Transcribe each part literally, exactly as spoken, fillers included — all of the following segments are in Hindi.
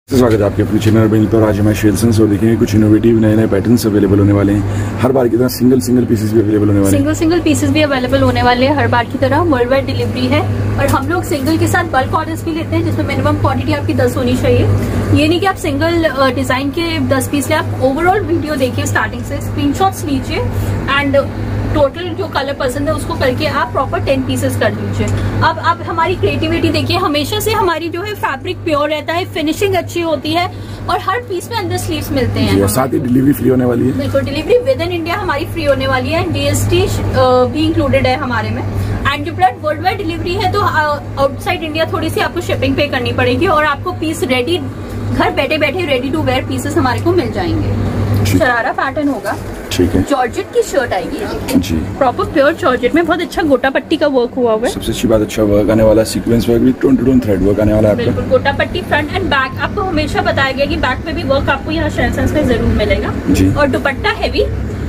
स्वागत है आपके अपने चैनल पर। तो आज हमारे शेल्सन्स और देखेंगे कुछ इनोवेटिव नए नए पैटर्न्स अवेलेबल होने वाले हैं। हर बार की तरह सिंगल सिंगल पीसेस भी अवेलेबल होने वाले हैं। सिंगल सिंगल पीसेस भी अवेलेबल होने वाले हैं हर बार की तरह। वर्ल्ड वाइड डिलीवरी है और हम लोग सिंगल के साथ बल्क ऑर्डर्स भी लेते हैं जिसमें मिनिमम क्वांटिटी आपकी दस होनी चाहिए। ये नहीं कि आप सिंगल डिजाइन के दस पीस ले, आप ओवरऑल वीडियो देखिए स्टार्टिंग से, स्क्रीनशॉट्स लीजिए एंड टोटल जो कलर पसंद है उसको करके आप प्रॉपर टेन पीसेस कर दीजिए। अब आप हमारी क्रिएटिविटी देखिए, हमेशा से हमारी जो है फैब्रिक प्योर रहता है, फिनिशिंग अच्छी होती है और हर पीस में अंदर स्लीव्स मिलते हैं। और साथ ही डिलीवरी फ्री होने वाली है। बिल्कुल, डिलीवरी विद इन इंडिया हमारी फ्री होने वाली है। जीएसटी भी इंक्लूडेड है हमारे में। एंड जो प्रोडक्ट वर्ल्ड वाइड डिलीवरी है तो आउटसाइड इंडिया थोड़ी सी आपको शिपिंग पे करनी पड़ेगी और आपको पीस रेडी, घर बैठे बैठे रेडी टू वेयर पीसेस हमारे को मिल जाएंगे। शरारा पैटर्न होगा, ठीक है। जॉर्जेट की शर्ट आएगी जी, प्रॉपर प्योर जॉर्जेट में, बहुत अच्छा गोटा पट्टी का वर्क हुआ हुआ है। सबसे अच्छी बात अच्छा वर्क आने वाला, सीक्वेंस वर्क भी, tone to tone thread work आने वाला है आपका। बिल्कुल, गोटा पट्टी फ्रंट एंड बैक। आपको हमेशा बताया गया कि बैक में भी वर्क आपको यहाँ शेल्सन्स में जरूर मिलेगा जी। और दुपट्टा हैवी,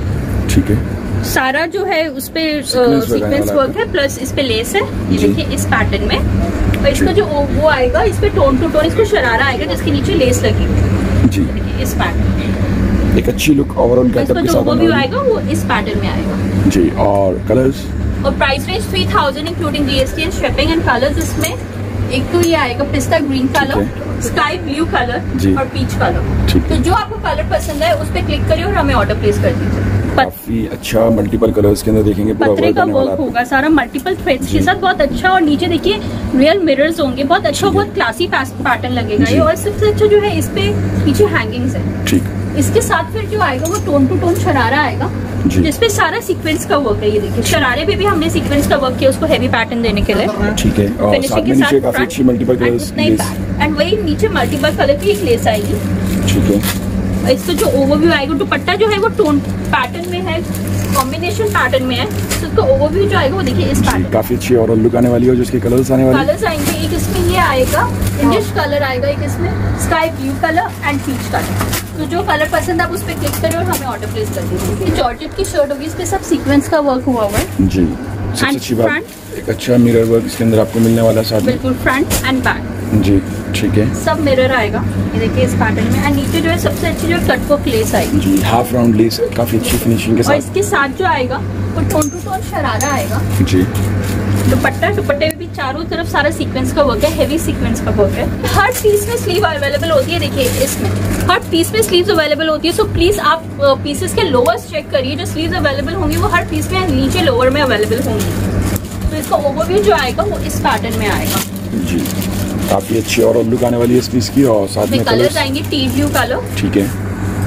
ठीक है। सारा जो है उस पे सीक्वेंस वर्क है, प्लस इस पे लेस है। ये देखिए इस पैटर्न में, और इसका जो वो आएगा इस पे टोन टू टोन इसको शरारा आएगा जिसके नीचे लेस लगी हुई जी। इस पैटर्न एक अच्छी लुक ओवरऑल गेटअप के साथ जो भी आएगा वो इस पैटर्न में आएगा जी। और कलर्स और price range three thousand including GST and shipping. And colours इसमें एक तो ये आएगा पिस्ता green colour, sky blue colour और पीच कलर। तो जो आपको कलर पसंद है उस पर क्लिक करिए और हमें ऑर्डर प्लेस कर दीजिए। काफी अच्छा मल्टीपल कलर्स के अंदर देखेंगे, पत्रे का वर्क होगा सारा मल्टीपल थ्रेड्स के साथ, बहुत अच्छा। और नीचे देखिए रियल मिरर्स होंगे, बहुत अच्छा, बहुत क्लासी पैटर्न लगेगा ये। और सबसे अच्छा जो है इस पे पीछे हैंगिंग्स है, ठीक। इसके साथ फिर जो आएगा वो टोन टू टोन शरारा आएगा जिसपे सारा सीक्वेंस का वर्क है। ये देखिए शरारे पे भी हमने सीक्वेंस का वर्क किया उसको हैवी पैटर्न देने के लिए, ठीक है। और साथ में नीचे काफी अच्छी मल्टीपल कलर्स एंड वही नीचे मल्टीपल कलर की एक लेस आएगी, ठीक है। इसका जो ओवरव्यू आएगा, दुपट्टा जो है वो टोन पैटर्न में है, कॉम्बिनेशन पैटर्न में है, तो उसका ओवरव्यू जो आएगा वो देखिए इस पैटर्न। काफी अच्छी और लुक आने वाली है और जिसके कलर्स आने वाले कलर्स आएंगे, एक इसमें ये आएगा इंडिश कलर आएगा, एक इसमें sky blue colour and peach colour. तो जो कलर पसंद आप उस पर क्लिक करें और हमें ऑर्डर प्लेस कर दीजिए। जॉर्जेट की शर्ट होगी, इस पे सब सीक्वेंस का वर्क हुआ हुआ है जी। सबसे अच्छी बात एक अच्छा मिरर वर्क इसके अंदर आपको मिलने वाला है साथ में, बिल्कुल फ्रंट एंड बैक जी, ठीक है। सब मिरर आएगा, ये देखिए इस पैटर्न में। एंड नीचे जो है सबसे अच्छी जो कट वर्क लेस आएगी जी, हाफ राउंड लेस, काफी अच्छी फिनिशिंग के साथ। और इसके साथ जो आएगा वो टोन टू टोन शरारा आएगा जी। दुपट्टा, दुपट्टे में भी चारों तरफ सारा सीक्वेंस का वर्क है, हेवी सीक्वेंस का वर्क है। हर पीस में स्लीव अवेलेबल होती है, देखिए इसमें हर पीस में स्लीव्स अवेलेबल होती है। सो प्लीज आप पीसेस के लोअर्स चेक करिए, जो स्लीव्स अवेलेबल होंगी वो हर पीस में नीचे लोअर में अवेलेबल होंगी। तो इसका ओवरव्यू जो आएगा वो इस पैटर्न में आएगा जी। काफी अच्छी और लुक आने वाली है इस पीस की। और साथ में कलर्स आएंगे, टी ब्लू कलर, ठीक है,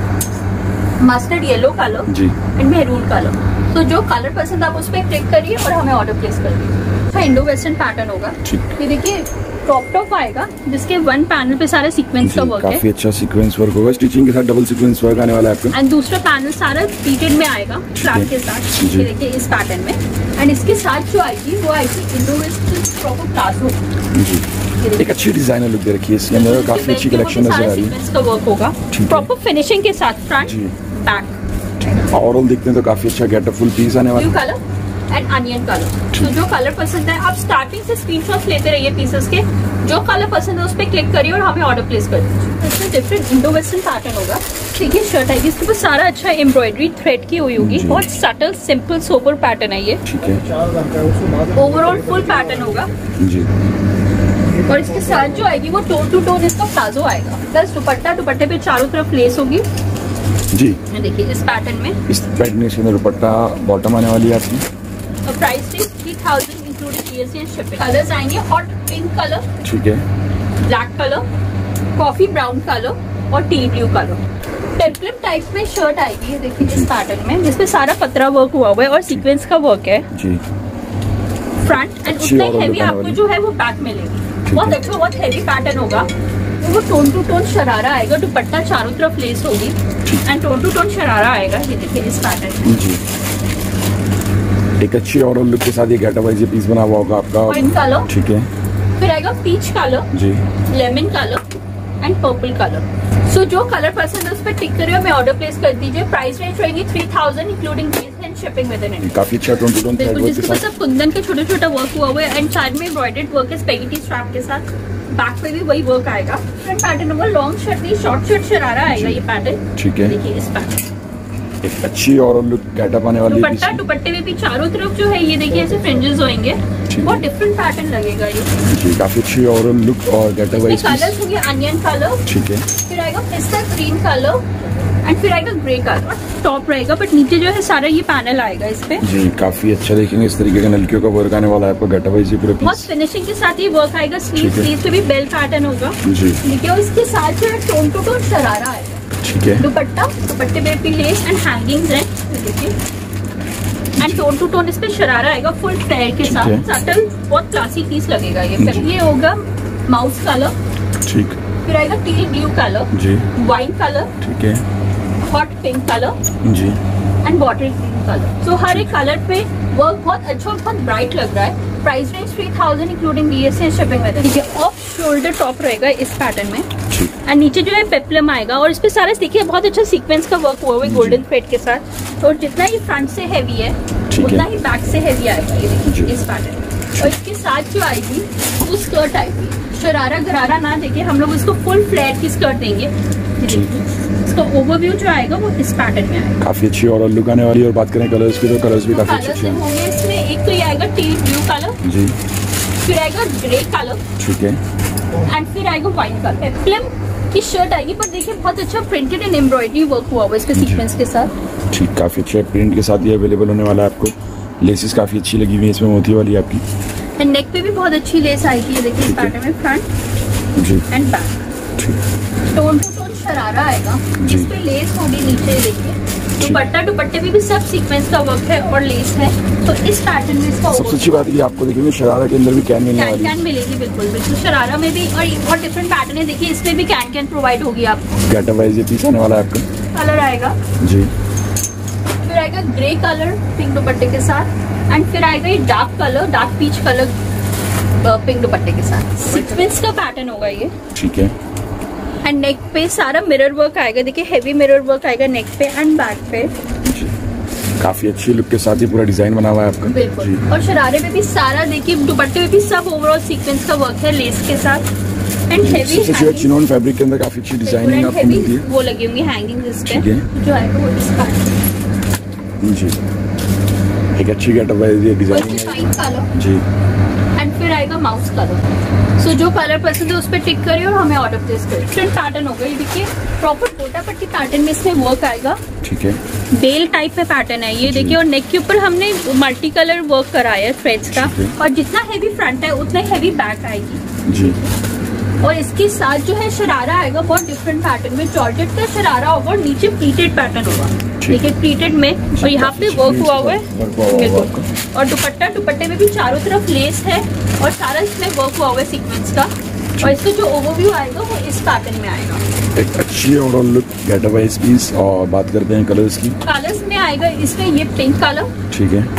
मस्टर्ड येलो कलर जी एंड मैरून कलर। तो जो कलर पसंद आप उस पर क्लिक करिए और हमें ऑर्डर प्लेस कर दीजिए। इंडो वेस्टर्न पैटर्न होगा, ये देखिए क्रॉप टॉप आएगा जिसके वन पैनल पे सारा सीक्वेंस का वर्क है, काफी अच्छा सीक्वेंस वर्क होगा, स्टिचिंग के साथ डबल सीक्वेंस वर्क आने वाला है आपका। एंड दूसरा पैनल सारा प्लीटेड में आएगा फ्लैप के साथ, ये देखिए इस पैटर्न में। एंड इसके साथ जो आएगी वो आएगी इंडो वेस्टर्न प्रॉपर प्लाजो जी। एक अच्छी डिजाइनर लुक दे रखी है इसके अंदर, काफी अच्छी कलेक्शन नजर आ रही है। सीक्वेंस का वर्क होगा प्रॉपर फिनिशिंग के साथ, फ्रंट बैक। ओवरऑल देखते हैं तो काफी अच्छा गेटअप फुल पीस आने वाला है। Blue colour and onion colour. तो जो कलर पसंद है आप स्टार्टिंग से स्क्रीनशॉट्स लेते रहिए पीसेस के, जो कलर पसंद है उस पर क्लिक करिए और हमें ऑर्डर प्लेस कर दीजिए। इसमें डिफरेंट इंडो वेस्टर्न पैटर्न होगा, ठीक है। शर्ट आएगी, इसके ऊपर सारा अच्छा एम्ब्रॉयडरी थ्रेड की हुई होगी, बहुत सटल सिंपल सोबर पैटर्न है ये, ठीक है। ओवरऑल फुल पैटर्न होगा जी। और इसके साथ जो आएगी वो टोन टू टोन इसका प्लाजो आएगा, प्लस दुपट्टा, दुपट्टे पे चारों तरफ लेस होगी जी। देखिए इस पैटर्न में, इस पैटर्न में दुपट्टा बॉटम आने वाली है आपकी। और price is three thousand including GST and shipping. Colours आएंगे हॉट पिंक कलर, ठीक है, black colour, coffee brown colour और tea blue colour. Template type में शर्ट आएगी, ये देखिए इस पैटर्न में, जिसपे सारा पतरा वर्क हुआ हुआ है और सीक्वेंस का वर्क है जी। फ्रंट एंड उतना ही हैवी आपको जो है वो बैक मिलेगी, बहुत अच्छा, बहुत हैवी पैटर्न होगा। वो टोन टू टोन शरारा आएगा, दुपट्टा चारों तरफ लेस होगी and tone to tone sharara आएगा, ये देखिए इस पैटर्न में जी। एक अच्छी और लुक के साथ ये गेटअप वाइज ये पीस बना हुआ होगा आपका, वाइट कलर, ठीक है। फिर आएगा पीच कलर जी, lemon colour and purple colour. So जो कलर पसंद है उस पर टिक करिए, हमें ऑर्डर प्लेस कर दीजिए। प्राइस रेंज रहेगी three thousand including GST and shipping within India. काफी अच्छा tone to tone thread work के साथ, कुंदन के छोटे छोटे वर्क हुआ हुआ है एंड साइड में एम्ब्रॉयडर्ड वर्क है स्पेगेटी स्ट्रैप के साथ। बैक पे भी वही वर्क आएगा। फ्रंट पैटर्न होगा, लॉन्ग शर्ट नहीं शॉर्ट शर्ट शरारा आएगा ये पैटर्न। ठीक है, देखिए इस पैटर्न एक अच्छी और लुक गेटअप आने वाली है। दुपट्टा दुपट्टे में भी चारों तरफ जो है ये देखिए ऐसे फ्रिंजेस होंगे, बहुत डिफरेंट पैटर्न लगेगा ये जी। काफी अच्छी और लुक और गेटअप वाइज कलर्स होंगे अनियन कलर, ठीक है, फिर आएगा पिस्ता ग्रीन कलर एंड फिर आएगा ग्रे कलर। टॉप रहेगा बट नीचे जो है सारा ये पैनल आएगा इस पे जी। काफी अच्छा देखेंगे इस तरीके का नलकियों का वर्क आने वाला है आपको गेटअप वाइज पूरा पीस। बहुत फिनिशिंग के साथ ये वर्क आएगा। स्लीव स्लीव पे भी बेल पैटर्न होगा जी। देखिए और इसके साथ जो है टोन टू टोन शरारा आएगा। ठीक है, दुपट्टा दुपट्टे पे भी लेस एंड हैंगिंग्स है देखिए, एंड टोन टू टोन इस पे शरारा आएगा फुल फ्लेयर के साथ। सटल बहुत क्लासी पीस लगेगा ये। फिर ये होगा माउस कलर, ठीक, फिर आएगा टील ब्लू कलर जी, वाइन कलर, ठीक है, हॉट पिंक कलर जी, एंड बॉटल ग्रीन कलर। तो हर एक कलर पे वर्क बहुत अच्छा और बहुत ब्राइट लग रहा है। Price range three thousand including DSC and shipping में। देखिए ऑफ शोल्डर टॉप रहेगा इस पैटर्न में एंड नीचे जो है पेप्लम आएगा और इस पे सारा देखिए बहुत अच्छा सीक्वेंस का वर्क हुआ है गोल्डन थ्रेड के साथ। और जितना ही फ्रंट से हैवी है उतना ही बैक से हैवी आएगा ये देखिए इस पैटर्न। और इसके साथ जो आएगी वो स्कर्ट आएगी, शरारा गरारा ना देके हम लोग उसको फुल फ्लैट की स्कर्ट देंगे। इसका ओवरव्यू जो आएगा वो इस पैटर्न में आएगा। काफी अच्छी और लुक आने वाली है। और बात करें कलर्स की तो कलर्स भी काफी अच्छे हैं होंगे इसमें। एक तो ये आएगा टील ब्लू कलर जी, फिर आएगा ग्रे कलर, ठीक है, एंड फिर आएगा व्हाइट कलर। फिल्म की शर्ट आएगी पर देखिए बहुत अच्छा प्रिंटेड एंड एम्ब्रॉयडरी वर्क हुआ हुआ इसके सीक्वेंस के साथ। ठीक, काफी अच्छा प्रिंट के साथ ये अवेलेबल होने वाला है आपको। लेसेस काफी अच्छी लगी हुई है इसमें मोती वाली आपकी। एंड नेक पे भी बहुत अच्छी लेस आएगी ये देखिए इस पैटर्न में, फ्रंट जी and back. Tone to tone sharara आएगा जिस पे लेस होगी नीचे देखिए। दुपट्टा दुपट्टे में भी सब सीक्वेंस का वर्क है और लेस है। तो इस पैटर्न में इसका सबसे अच्छी बात ये आपको देखिए शरारा के अंदर भी कैन मिलने वाली है। कैन मिलेगी बिल्कुल बिल्कुल शरारा में भी। और बहुत डिफरेंट पैटर्न है देखिए, इसमें भी कैन कैन प्रोवाइड होगी आपको। गेटअप वाइज ये पीस आने वाला है आपका। कलर आएगा जी, फिर आएगा ग्रे कलर पिंक दुपट्टे के साथ एंड फिर आएगा ये dark colour dark peach colour pink दुपट्टे के साथ। सीक्वेंस का पैटर्न होगा ये, ठीक है, एंड नेक पे सारा मिरर वर्क आएगा देखिए, हेवी मिरर वर्क आएगा नेक पे एंड बैक पे। काफी अच्छी लुक के साथ ये पूरा डिजाइन बना हुआ है आपका बिल्कुल। और शरारे में भी सारा देखिए, दुपट्टे में भी सब ओवरऑल सीक्वेंस का वर्क है लेस के साथ एंड हेवी चिनोन फैब्रिक के अंदर काफी अच्छी डिजाइनिंग आपको मिलती है। वो लगी होंगी हैंगिंग इस पे जो आएगा वो इस पैटर्न जी। एक अच्छी गेटअप है ये डिजाइनिंग जी। एंड फिर आएगा माउस कलर। सो so, जो कलर पसंद है उस पर टिक करिए और हमें ऑर्डर प्लेस करिए। डिफरेंट पैटर्न होगा ये देखिए, प्रॉपर कोटा पट्टी पैटर्न में इसमें वर्क आएगा, ठीक है, बेल टाइप में पैटर्न है ये देखिए। और नेक के ऊपर हमने मल्टी कलर वर्क कराया है थ्रेड्स का। और जितना हैवी फ्रंट है उतना हैवी बैक आएगी जी। और इसके साथ जो है शरारा आएगा बहुत डिफरेंट पैटर्न में, जॉर्जेट का शरारा होगा और नीचे प्लीटेड पैटर्न होगा देखिए प्लीटेड में। और यहाँ पे वर्क हुआ हुआ है और दुपट्टा दुपट्टे में भी चारों तरफ लेस है और सारा इसमें वर्क हुआ हुआ है सीक्वेंस का। और इसका जो ओवरव्यू आएगा वो इस पैटर्न में आएगा। एक अच्छी ओवरऑल लुक गेटअप है इस पीस। और बात करते हैं कलर्स की। कलर्स में आएगा इसमें ये पिंक कलर, ठीक है,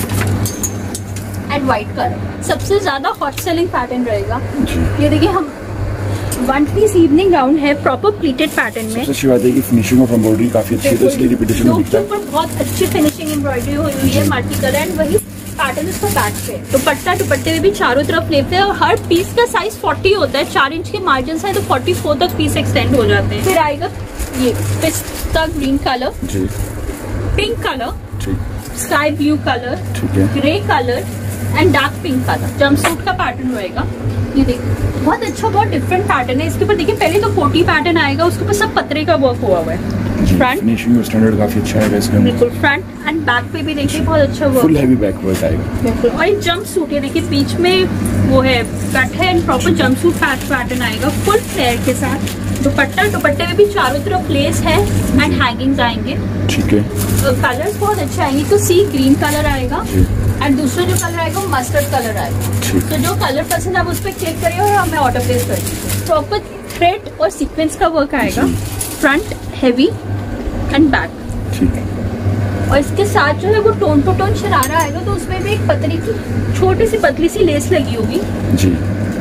एंड व्हाइट कलर सबसे ज्यादा हॉट सेलिंग पैटर्न रहेगा। ये देखिए हम वन पीस इवनिंग गाउन है प्रॉपर प्लीटेड पैटर्न में। सबसे अच्छी बात है कि फिनिशिंग ऑफ एम्ब्रॉयडरी काफी अच्छी है तो इसलिए रिपीटेशन में दिखता है। ऊपर बहुत अच्छी फिनिशिंग एम्ब्रॉयडरी हुई हुई है मल्टी कलर एंड वही पैटर्न इसका बैक पे। दुपट्टा दुपट्टे में भी चारों तरफ लेते हैं और हर पीस का साइज फोर्टी होता है, चार इंच के मार्जिन है तो फोर्टी फोर तक पीस एक्सटेंड हो जाते हैं। फिर आएगा ये pista green colour, pink colour, sky blue colour, grey colour and dark pink colour. Jumpsuit का पैटर्न रहेगा ये देखिए, बहुत अच्छा बहुत डिफरेंट पैटर्न है। इसके ऊपर देखिए पहले तो फोर्टी पैटर्न आएगा, उसके ऊपर सब पतरे का वर्क हुआ हुआ है। फ्रंट फिनिशिंग स्टैंडर्ड काफी अच्छा है इसका बिल्कुल। फ्रंट एंड बैक पे भी देखिए बहुत अच्छा work, full heavy back work आएगा बिल्कुल। और ये जंप सूट है देखिए, बीच में वो है कट है and proper jumpsuit pattern आएगा फुल फ्लेयर के साथ। दुपट्टा दुपट्टे में भी चारों तरफ लेस है एंड हैंगिंग्स आएंगे, ठीक है। कलर्स बहुत अच्छे आएंगे। तो सी ग्रीन कलर आएगा एंड दूसरा जो कलर आएगा वो मस्टर्ड कलर आएगा। तो जो कलर पसंद है आप उस पर क्लिक करिए और हमें ऑर्डर प्लेस करिए। प्रॉपर थ्रेड और सीक्वेंस का वर्क आएगा, फ्रंट हैवी एंड बैक, ठीक है। और इसके साथ जो है वो टोन टू टोन शरारा आएगा तो उसमें भी एक पतली सी छोटी सी पतली सी लेस लगी होगी जी।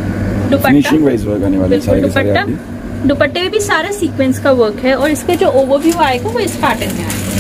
दुपट्टा दुपट्टे में भी सारा सीक्वेंस का वर्क है और इसका जो ओवरव्यू आएगा वो इस पैटर्न में आएगा।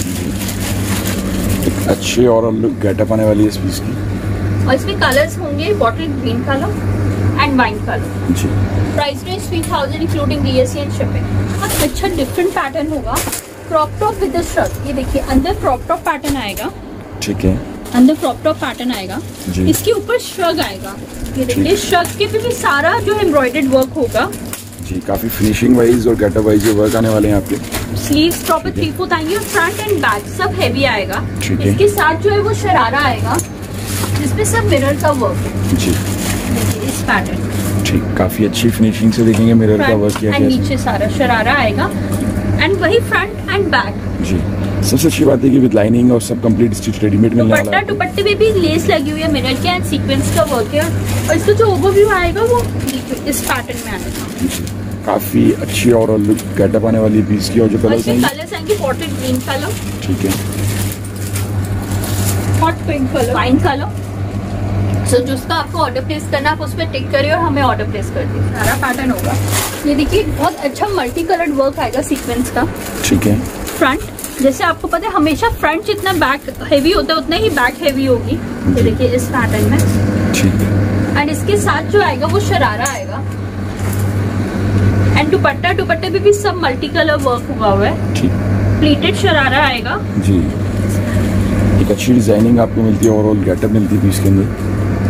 अच्छी और लुक गेटअप आने वाली है इस पीस की। और इसमें कलर्स होंगे bottle green colour and wine colour जी। Price range three thousand including DSC and shipping. अच्छा डिफरेंट पैटर्न होगा, crop top with the shirt. ये देखिए अंदर क्रॉप टॉप पैटर्न आएगा, ठीक है, अंदर क्रॉप टॉप पैटर्न आएगा, इसके ऊपर श्रग आएगा। ये देखिए श्रग के भी, भी सारा जो एम्ब्रॉयडर्ड वर्क होगा जी। काफी फिनिशिंग वाइज और गेटअप वाइज जो वर्क आने वाले हैं आपके। स्लीव्स प्रॉपर थ्री फोर्थ आएंगे और फ्रंट एंड बैक सब हैवी आएगा। इसके साथ जो है वो शरारा आएगा जिसमें सब मिरर का वर्क है जी। इस पैटर्न ठीक, काफी अच्छी फिनिशिंग से देखेंगे मिरर का वर्क किया गया है। नीचे सारा शरारा आएगा एंड वही फ्रंट एंड बैक जी। सबसे अच्छी बात है कि विद लाइनिंग और सब कंप्लीट स्टिच रेडीमेड मिलने वाला है। दुपट्टे में भी लेस लगी हुई है मिरर के एंड सीक्वेंस का वर्क है और इसका जो ओवरव्यू आएगा वो इस पैटर्न में आएगा। काफी अच्छी और गेटअप आने वाली पीस की और जो कलर्स आएंगे कलर्स आएंगे बॉटल ग्रीन कलर, ठीक है, hot pink colour, wine colour. So so, जिसका आपको ऑर्डर प्लेस करना आप उस पर टिक करिए और हमें ऑर्डर प्लेस कर दिए। सारा पैटर्न होगा। ये देखिए बहुत अच्छा मल्टी कलर्ड वर्क आएगा सीक्वेंस का, ठीक है। फ्रंट जैसे आपको पता है हमेशा फ्रंट जितना बैक हेवी होता है उतना ही बैक हेवी होगी। ये देखिए इस पैटर्न में, ठीक है। एंड इसके साथ जो आएगा वो शरारा आएगा एंड दुपट्टा दुपट्टे पे भी सब मल्टी कलर वर्क हुआ हुआ है, ठीक। प्लीटेड शरारा आएगा जी। एक अच्छी डिजाइनिंग आपको मिलती है, ओवरऑल गेटअप मिलती है पीस के अंदर।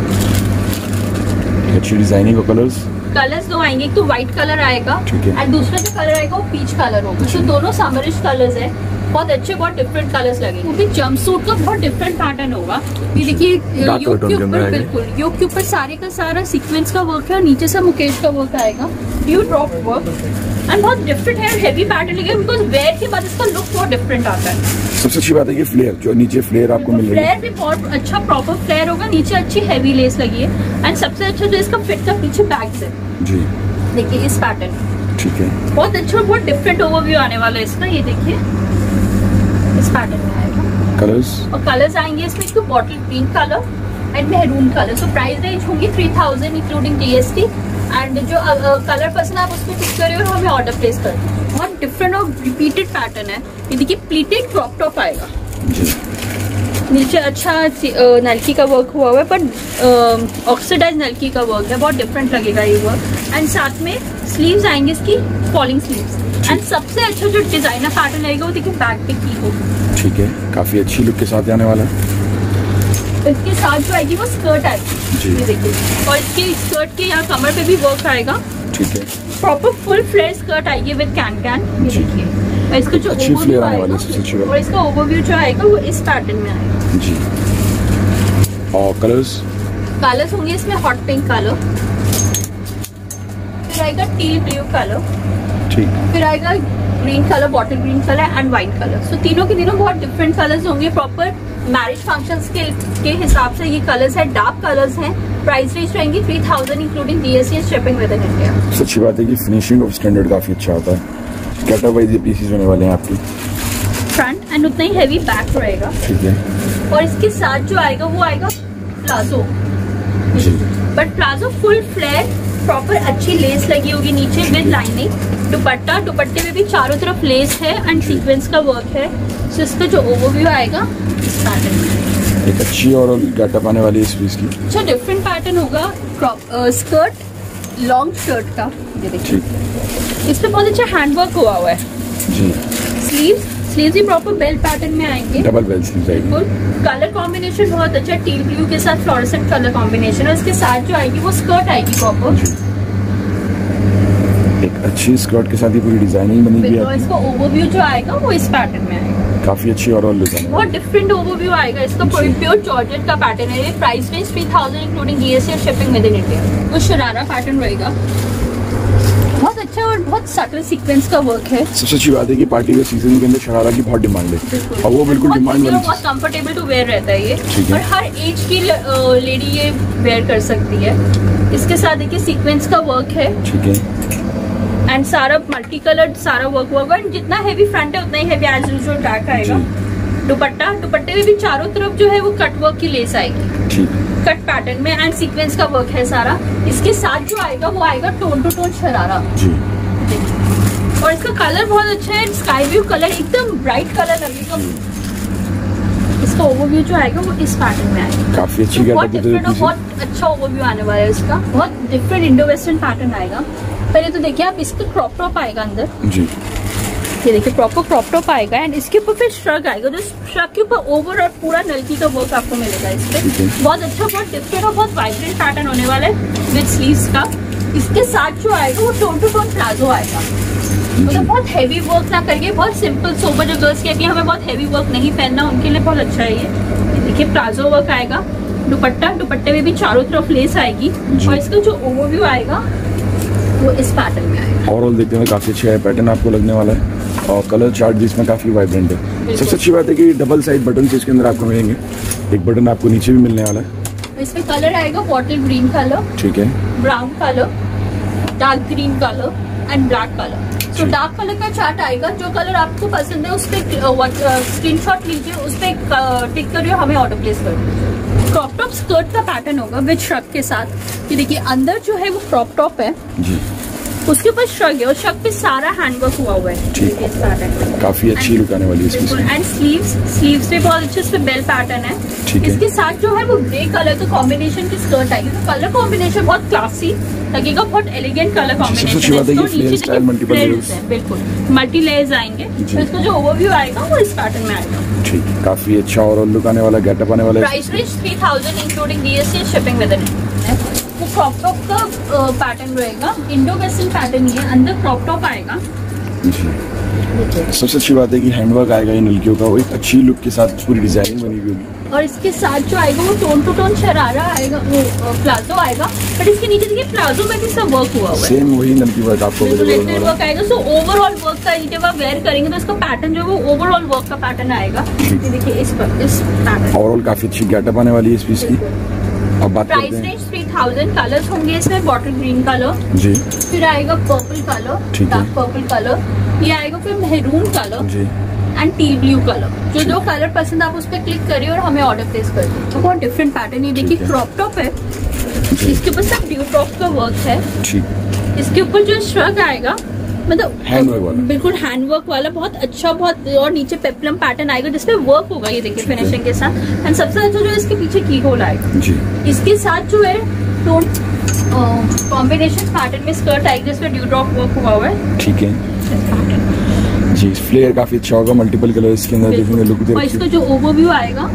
अच्छी डिजाइनिंग और कलर्स कलर्स दो आएंगे, एक तो व्हाइट कलर आएगा और दूसरा जो कलर आएगा वो पीच कलर होगा। तो दोनों समरिश कलर्स है, बहुत अच्छे, बहुत डिफरेंट कलर्स लगेंगे। क्योंकि जंपसूट का बहुत डिफरेंट पैटर्न होगा। ये देखिए योक के ऊपर, बिल्कुल योक के ऊपर सारे का सारा सीक्वेंस का वर्क है और नीचे से मुकेश का वर्क आएगा, ड्यू ड्रॉप वर्क एंड बहुत डिफरेंट है, हेवी पैटर्न लगेगा बिकॉज वेयर के बाद इसका लुक बहुत डिफरेंट आता है। सबसे अच्छी बात है कि फ्लेयर जो नीचे फ्लेयर आपको मिलेगा, फ्लेयर भी बहुत अच्छा प्रॉपर फ्लेयर होगा, नीचे अच्छी हेवी लेस लगी है एंड सबसे अच्छा जो इसका फिट का पीछे बैग्स है जी। देखिए इस पैटर्न, ठीक है, बहुत अच्छा, बहुत डिफरेंट ओवरव्यू आने वाला है इसका। ये देखिए इस पैटर्न में आएगा कलर्स और कलर्स आएंगे इसमें, एक तो bottle green colour and maroon colour. So price range होंगी three thousand including GST and जो कलर पसंद आप उसको पिक करिए और हमें ऑर्डर प्लेस कर दें। बहुत डिफरेंट और रिपीटेड पैटर्न है। ये देखिए प्लीटेड क्रॉप टॉप आएगा, नीचे अच्छा नलकी का वर्क हुआ हुआ है बट ऑक्सीडाइज नलकी का वर्क है, बहुत डिफरेंट लगेगा ये वर्क। एंड साथ में स्लीव्स आएंगे इसकी फॉलिंग स्लीव्स एंड सबसे अच्छा जो डिजाइनर पैटर्न आएगा वो देखिए बैक पे की हो, ठीक है, काफी अच्छी लुक के साथ आने वाला है। इसके साथ जो आएगी वो स्कर्ट आएगी, ये देखिए, और इसके स्कर्ट के यहाँ कमर पे भी वर्क आएगा, ठीक है, प्रॉपर फुल फ्लेयर स्कर्ट आएगी विद कैन कैन। ये देखिए इसका जो ओवरव्यू आएगा और इसका ओवरव्यू जो आएगा वो इस पैटर्न में आएगा जी। और कलर्स कलर्स होंगे इसमें हॉट पिंक कलर, फिर आएगा टील ब्लू कलर, ठीक, फिर आएगा green colour, bottle green colour and white colour. So तीनों के तीनों बहुत डिफरेंट कलर्स होंगे, प्रॉपर मैरिज फंक्शंस के के हिसाब से ये कलर्स है, डार्क कलर्स हैं। प्राइस रेंज रहेंगी three thousand including GST and shipping within India. सच्ची बात है कि फिनिशिंग ऑफ स्टैंडर्ड काफी अच्छा होता है। गेटअप वाइज ये पीसेस होने वाले हैं आपकी, फ्रंट एंड उतना ही हैवी बैक रहेगा, ठीक है। और इसके साथ जो आएगा वो आएगा palazzo, but palazzo full flare, proper अच्छी लेस लगी होगी नीचे विद लाइनिंग। दुपट्टा दुपट्टे में भी चारों तरफ लेस है एंड सीक्वेंस का वर्क है। सो इसका जो ओवरव्यू आएगा इस पैटर्न में, एक अच्छी और गेटअप आने वाली है इस पीस की। अच्छा डिफरेंट पैटर्न होगा, स्कर्ट लॉन्ग शर्ट का, ये देखिए इस पे बहुत अच्छा हैंडवर्क हुआ हुआ है जी। स्लीव्स स्लीव्स भी प्रॉपर बेल पैटर्न में आएंगे, डबल बेल स्लीव्स आएंगे। कलर कॉम्बिनेशन बहुत अच्छा, टील ब्लू के साथ फ्लोरेसेंट कलर कॉम्बिनेशन है। इसके साथ जो आएगी वो स्कर्ट आएगी प्रॉपर, एक अच्छी स्कर्ट के साथ ही पूरी डिजाइनिंग बनी हुई है। इसका ओवरव्यू जो आएगा वो इस पैटर्न में आएगा, काफी अच्छी और बहुत डिफरेंट ओवरव्यू आएगा इसका। प्योर जॉर्जेट का पैटर्न है। Price range three thousand including GST और शिपिंग विद इन इंडिया। वो शरारा पैटर्न रहेगा, बहुत अच्छा और बहुत सटल सीक्वेंस का वर्क है। सबसे अच्छी बात है कि पार्टी के सीजन के अंदर शरारा की बहुत डिमांड है और वो बिल्कुल डिमांड वाली, बहुत कंफर्टेबल टू वेयर रहता है ये, और हर एज की लेडी ये वेयर कर सकती है। इसके साथ देखिए सीक्वेंस का वर्क है, ठीक है, एंड सारा मल्टी कलर्ड सारा वर्क हुआ है। जितना हेवी फ्रंट है उतना ही हेवी एज यूजुअल बैक आएगा। दुपट्टा दुपट्टे में भी चारों तरफ जो है वो कट वर्क की लेस आएगी, कट पैटर्न में एंड सीक्वेंस का वर्क है सारा। इसके साथ जो आएगा वो आएगा टोन टू टोन शरारा, और इसका कलर बहुत अच्छा है, स्काई ब्लू कलर, एकदम ब्राइट कलर लगेगा। इसका ओवरव्यू जो आएगा वो इस पैटर्न में आएगा। काफी अच्छी तो बहुत डिफरेंट और बहुत अच्छा ओवरव्यू आने वाला है इसका। बहुत डिफरेंट इंडो वेस्टर्न पैटर्न आएगा। पहले तो देखिए आप, इसका क्रॉप टॉप आएगा अंदर जी, ये देखिए प्रॉपर क्रॉप टॉप आएगा एंड इसके ऊपर फिर श्रग आएगा, जो श्रग के ऊपर ओवर और पूरा नलकी का वर्क आपको मिलेगा इस पे। बहुत अच्छा, बहुत डिफरेंट और बहुत वाइब्रेंट पैटर्न होने वाला है विद स्लीव्स का। इसके साथ जो आएगा वो टोन टू टोन प्लाजो आएगा, मतलब बहुत हैवी वर्क ना करके बहुत सिंपल सोबर, जो गर्ल्स कहती हैं हमें बहुत हैवी वर्क नहीं पहनना, उनके लिए बहुत अच्छा है ये। देखिए प्लाजो वर्क आएगा, दुपट्टा, दुपट्टे में भी चारों तरफ लेस आएगी और इसका जो ओवरव्यू आएगा वो इस पैटर्न में आएगा। ओवरऑल देखते हैं काफी अच्छा है पैटर्न आपको लगने वाला है और कलर चार्ट भी इसमें काफी वाइब्रेंट है। सबसे अच्छी बात है कि डबल साइड बटन इसके अंदर आपको मिलेंगे, एक बटन आपको नीचे भी मिलने वाला है। इसमें कलर आएगा बॉटल ग्रीन कलर, ठीक है, brown colour, dark green colour and black colour. तो डार्क कलर का चार्ट आएगा, जो कलर आपको पसंद है उस पर स्क्रीनशॉट लीजिए, उस पर टिक करिए, हमें ऑर्डर प्लेस कर दीजिए। क्रॉप टॉप स्कर्ट का पैटर्न होगा विद श्रग के साथ। ये देखिए अंदर जो है वो क्रॉप टॉप है जी, उसके ऊपर श्रग है और श्रग पे सारा हैंडवर्क हुआ हुआ है इस पैटर्न। काफी अच्छी लुक आने वाली है इसकी। एंड स्लीव्स, स्लीव्स पे बहुत अच्छे इस पे बेल पैटर्न है। इसके साथ जो है वो ग्रे कलर का कॉम्बिनेशन की स्कर्ट आएगी, तो कलर कॉम्बिनेशन बहुत क्लासी लगेगा, बहुत एलिगेंट कलर कॉम्बिनेशन है। बिल्कुल मल्टी लेयर्स आएंगे, तो इसका जो ओवरव्यू आएगा वो इस पैटर्न में आएगा। ठीक, काफी अच्छा और लुक आने वाला, गेटअप आने वाला है। Price range three thousand including GST shipping within. वो क्रॉप टॉप का पैटर्न रहेगा, इंडो वेस्टर्न पैटर्न ही है, अंदर क्रॉप टॉप आएगा जी। सबसे अच्छी बात है कि हैंडवर्क आएगा इन लड़कियों का, वो एक अच्छी लुक के साथ पूरी डिजाइनिंग बनी हुई होगी। और इसके साथ जो आएगा वो टोन टू टोन शरारा आएगा, वो प्लाजो आएगा, बट इसके नीचे देखिए प्लाजो में भी सब वर्क हुआ हुआ है। सेम वही नलकी वर्क आपको वर्क आएगा। सो ओवरऑल वर्क का जब आप वेयर करेंगे तो इसका पैटर्न जो है वो ओवरऑल वर्क का पैटर्न आएगा। देखिए इस पर इस पैटर्न ओवरऑल काफी अच्छी गेटअप आने वाली है इस पीस की। अब बात price range three thousand. Colours होंगे इसमें बॉटल ग्रीन कलर जी, फिर आएगा purple colour, dark purple colour, ये आएगा फिर मेहरून कलर जी एंड टील ब्लू कलर। जो जो कलर पसंद आप उस पर क्लिक करिए और हमें ऑर्डर प्लेस कर दीजिए। तो बहुत डिफरेंट पैटर्न है। देखिए क्रॉप टॉप है, इसके ऊपर सब ड्यू टॉप का वर्क है। इसके ऊपर जो श्रग आएगा मतलब बिल्कुल हैंडवर्क वाला, बहुत अच्छा, बहुत, और नीचे पेप्लम पैटर्न आएगा जिसमें वर्क होगा। ये देखिए फिनिशिंग के साथ। एंड सबसे अच्छा जो है इसके पीछे की होल आएगा जी। इसके साथ जो है टोन कॉम्बिनेशन पैटर्न में स्कर्ट आएगी जिसमें ड्यू ड्रॉप वर्क हुआ हुआ है। ठीक है जी, फ्लेयर काफी अच्छा होगा, मल्टीपल कलर इसके अंदर देखने लुक दे। और इसका जो ओवरव्यू आएगा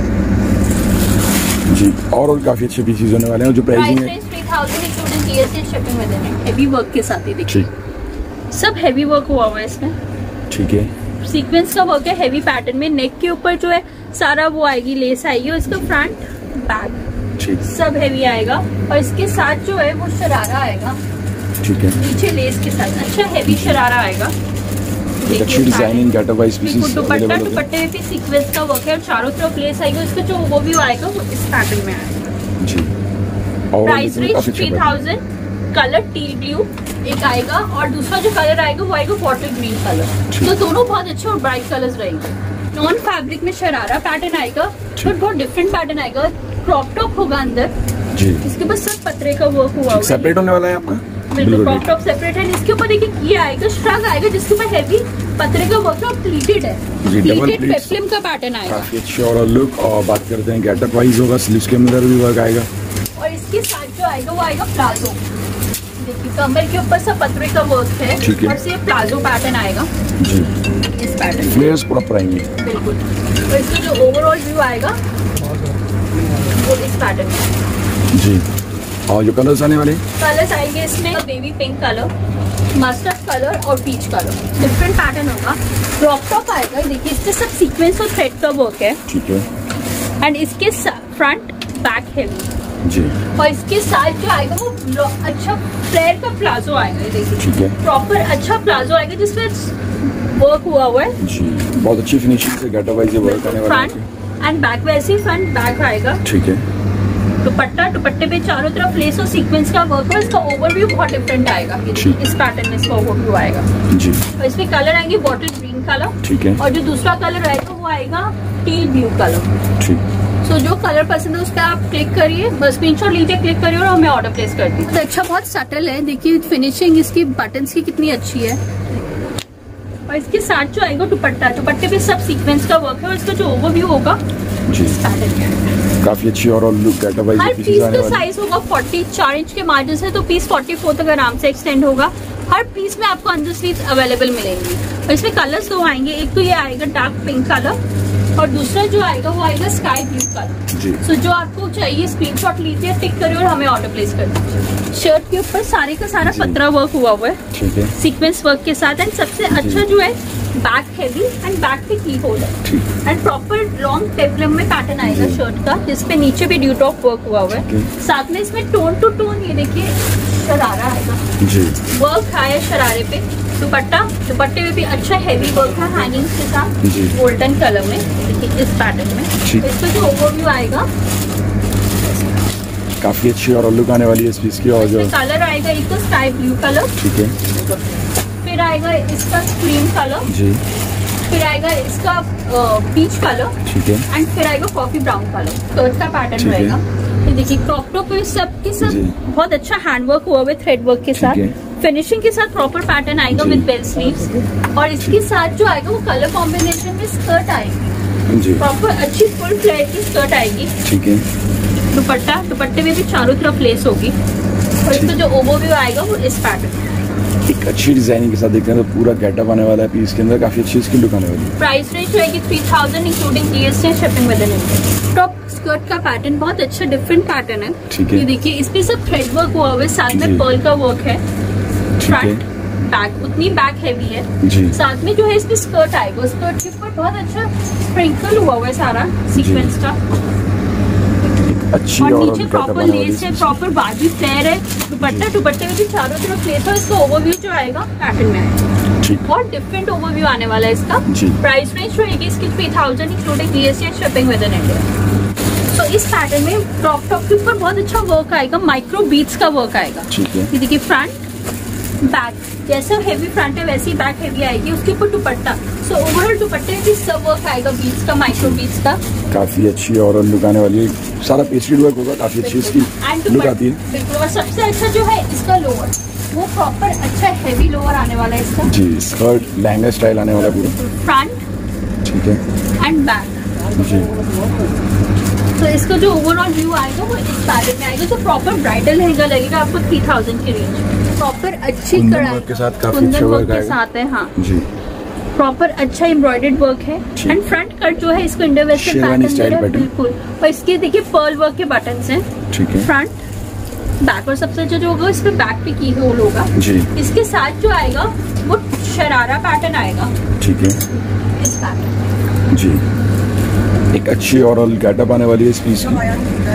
जी, और काफी अच्छे पीसेस होने वाले हैं। जो प्राइसिंग है three thousand including GST shipping within. Heavy work के साथ ही देखिए सब हेवी वर्क हुआ हुआ है इसमें। ठीक है, सीक्वेंस का वर्क है हेवी पैटर्न में। नेक के ऊपर जो है सारा वो आएगी, लेस आएगी, और इसका फ्रंट बैक सब हेवी आएगा। और इसके साथ जो है वो शरारा आएगा, ठीक है, नीचे लेस के साथ अच्छा हेवी शरारा आएगा। अच्छी designing getup wise pieces. Dupatta, दुपट्टे में भी सीक्वेंस का वर्क है और चारों तरफ लेस आएगी। इसका जो ओवरव्यू आएगा वो इस पैटर्न में आएगा जी। Price range three thousand. Colour teal blue एक आएगा और दूसरा जो कलर आएगा वो आएगा बॉटल ग्रीन कलर। तो दोनों बहुत अच्छे और ब्राइट कलर्स रहेंगे। नॉन फैब्रिक में शरारा पैटर्न आएगा, बट बहुत डिफरेंट पैटर्न आएगा। क्रॉप टॉप होगा अंदर जी, इसके पास सब पतरे का वर्क हुआ है। सेपरेट होने वाला है आपका, बिल्कुल क्रॉप टॉप सेपरेट है। इसके ऊपर देखिए ये आएगा, श्रग आएगा जिसके ऊपर हैवी पतरे का वर्क और प्लीटेड है, प्लीटेड पेप्लम का पैटर्न आएगा। काफी अच्छा और लुक। और बात करते हैं गेटअप वाइज होगा, स्लीव्स के अंदर भी वर्क आएगा। और इसके साथ जो आएगा वो आएगा प्लाजो। देखिए कमर के ऊपर सब पतरे का वर्क है और से प्लाजो पैटर्न आएगा जी। इस पैटर्न फ्लेयर्स प्रॉपर आएंगे बिल्कुल। और इसका जो ओवरऑल व्यू आएगा वो इस पैटर्न में जी। और जो कलर्स आने वाले कलर्स आएंगे इसमें baby pink colour, mustard colour और पीच कलर। डिफरेंट पैटर्न होगा। क्रॉप टॉप आएगा, देखिए इसके सब सीक्वेंस और थ्रेड का वर्क है, ठीक है। एंड इसके फ्रंट बैक हेवी जी। और इसके साथ जो आएगा वो अच्छा फ्लेयर का प्लाजो आएगा। ये देखिए ठीक है, प्रॉपर अच्छा प्लाजो आएगा जिसमें वर्क हुआ हुआ है जी। बहुत अच्छी फिनिशिंग से गेटअप वाइज वर्क आने वाला है। फ्रंट एंड बैक वैसे ही फ्रंट बैक आएगा, ठीक है। दुपट्टा, दुपट्टे पे चारों तरफ लेस और सीक्वेंस का वर्क है। इसका ओवरव्यू बहुत डिफरेंट आएगा। इस पैटर्न में इसका ओवरव्यू आएगा जी। और इसमें कलर आएंगे बॉटल ग्रीन कलर, ठीक है। और जो दूसरा कलर आएगा वो आएगा टील ब्लू कलर, ठीक। सो so, जो कलर पसंद है उस पर आप क्लिक करिए, बस स्क्रीनशॉट लीजिए, क्लिक करिए और हमें ऑर्डर प्लेस कर दीजिए। तो अच्छा बहुत सटल है, देखिए फिनिशिंग इसकी बटन्स की कितनी अच्छी है। और और इसके साथ जो आएगा दुपट्टा, दुपट्टे पे सब सीक्वेंस का वर्क है और इसका जो ओवरव्यू होगा जी काफी अच्छी और लुक कैटवाइज हर पीस का साइज होगा फोर्टी, चार इंच के मार्जिन है तो पीस फोर्टी फोर तक आराम से एक्सटेंड होगा। हर पीस में आपको अंदर स्लीव्स अवेलेबल मिलेंगी और इसमें कलर्स दो आएंगे, एक तो ये आएगा डार्क पिंक कलर और दूसरा जो आएगा वो आएगा स्काई ब्लू कलर। सो जो आपको चाहिए स्क्रीनशॉट लीजिए, टिक करिए और हमें ऑर्डर प्लेस कर दीजिए। शर्ट के ऊपर सारे का सारा पतरा वर्क हुआ हुआ है सीक्वेंस वर्क के साथ एंड सबसे अच्छा जो है बैक हैवी एंड बैक पे की होल है एंड प्रॉपर लॉन्ग टेबलम में पैटर्न आएगा शर्ट का, जिसपे नीचे भी ड्यूटॉप वर्क हुआ हुआ है। साथ में इसमें टोन टू टोन ये देखिए शरारा आएगा जी, वर्क आया शरारे पे। दुपट्टा, दुपट्टे में भी अच्छा हैवी वर्क है हैंगिंग्स के साथ गोल्डन कलर में देखिए इस पैटर्न में। इसका जो ओवरव्यू आएगा काफी अच्छी और लुक आने वाली है इस पीस की। और जो कलर आएगा एक तो स्काई ब्लू कलर, ठीक है, फिर आएगा इसका क्रीम कलर जी, फिर आएगा इसका पीच कलर, ठीक है, एंड फिर आएगा कॉफी ब्राउन कलर। स्कर्ट का पैटर्न रहेगा ये देखिए, क्रॉप टॉप पे सब के सब बहुत अच्छा हैंडवर्क हुआ है थ्रेड वर्क के साथ, फिनिशिंग के साथ प्रॉपर पैटर्न आएगा विद बेल स्लीव्स और इसके साथ जो आएगा वो कलर कॉम्बिनेशन में स्कर्ट आएगी, प्रॉपर अच्छी फुल फ्लेयर की स्कर्ट आएगी, ठीक है। दुपट्टा, दुपट्टे में भी चारों तरफ लेस होगी और इसका जो ओवरव्यू आएगा वो इस पैटर्न में एक अच्छी डिजाइनिंग के साथ देखते हैं तो पूरा गेटअप आने वाला है पीस के अंदर, काफी अच्छी इसकी लुक आने वाली है। प्राइस रेंज रहेगी three thousand including GST shipping within India. Top skirt का पैटर्न बहुत अच्छा डिफरेंट पैटर्न है, ठीक है, ये देखिए इसमें सब थ्रेड वर्क हुआ हुआ है, साथ में पर्ल का वर्क है, फ्रंट बैक उतनी बैक हैवी है जी। साथ में जो है इसमें स्कर्ट आएगा, स्कर्ट के ऊपर बहुत अच्छा स्प्रिंकल हुआ हुआ है सारा सीक्वेंस का अच्छी और नीचे प्रॉपर लेस है, प्रॉपर बाजू फ्लेयर है, दुपट्टा, दुपट्टे में भी चारों तरफ लेस है। इसका ओवरव्यू जो आएगा पैटर्न में आएगा, बहुत डिफरेंट ओवरव्यू आने वाला है इसका। प्राइस रेंज रहेगी इसकी three thousand including GST and shipping within India. तो इस पैटर्न में क्रॉप टॉप के ऊपर बहुत अच्छा वर्क आएगा, माइक्रो बीट्स का वर्क आएगा, ये देखिए फ्रंट बैक जैसा हैवी फ्रंट है वैसी बैक हैवी आएगी, उसके ऊपर दुपट्टा, सो ओवरऑल दुपट्टे में भी सब वर्क आएगा बीट्स का, माइक्रो बीट्स का, काफी अच्छी और लुक आने वाली है, सारा पेस्ट्री वर्क होगा, काफी अच्छी इसकी लुक आती है बिल्कुल। और सबसे अच्छा जो है इसका लोअर, वो प्रॉपर अच्छा हैवी लोअर आने वाला है इसका जी, स्कर्ट लहंगा स्टाइल आने वाला पूरा फ्रंट, ठीक है, एंड बैक जी। तो इसका जो ओवरऑल व्यू आएगा वो इस पैटर्न में आएगा, जो प्रॉपर ब्राइडल लहंगा लगेगा आपको थ्री थाउजेंड की रेंज, प्रॉपर अच्छी कढ़ाई के साथ, काफी अच्छा वर्क के साथ है, हाँ जी, प्रॉपर अच्छा एम्ब्रॉयडर्ड वर्क है एंड फ्रंट कट जो है इसको इंडो वेस्टर्न पैटर्न है बिल्कुल। और इसके देखिए पर्ल वर्क के बटन्स हैं, ठीक है, फ्रंट बैक और सबसे अच्छा जो होगा इस पे बैक पे की होल होगा जी। इसके साथ जो आएगा वो शरारा पैटर्न आएगा, ठीक है, इस पैटर्न जी। एक अच्छी और गेटअप आने वाली है इस पीस की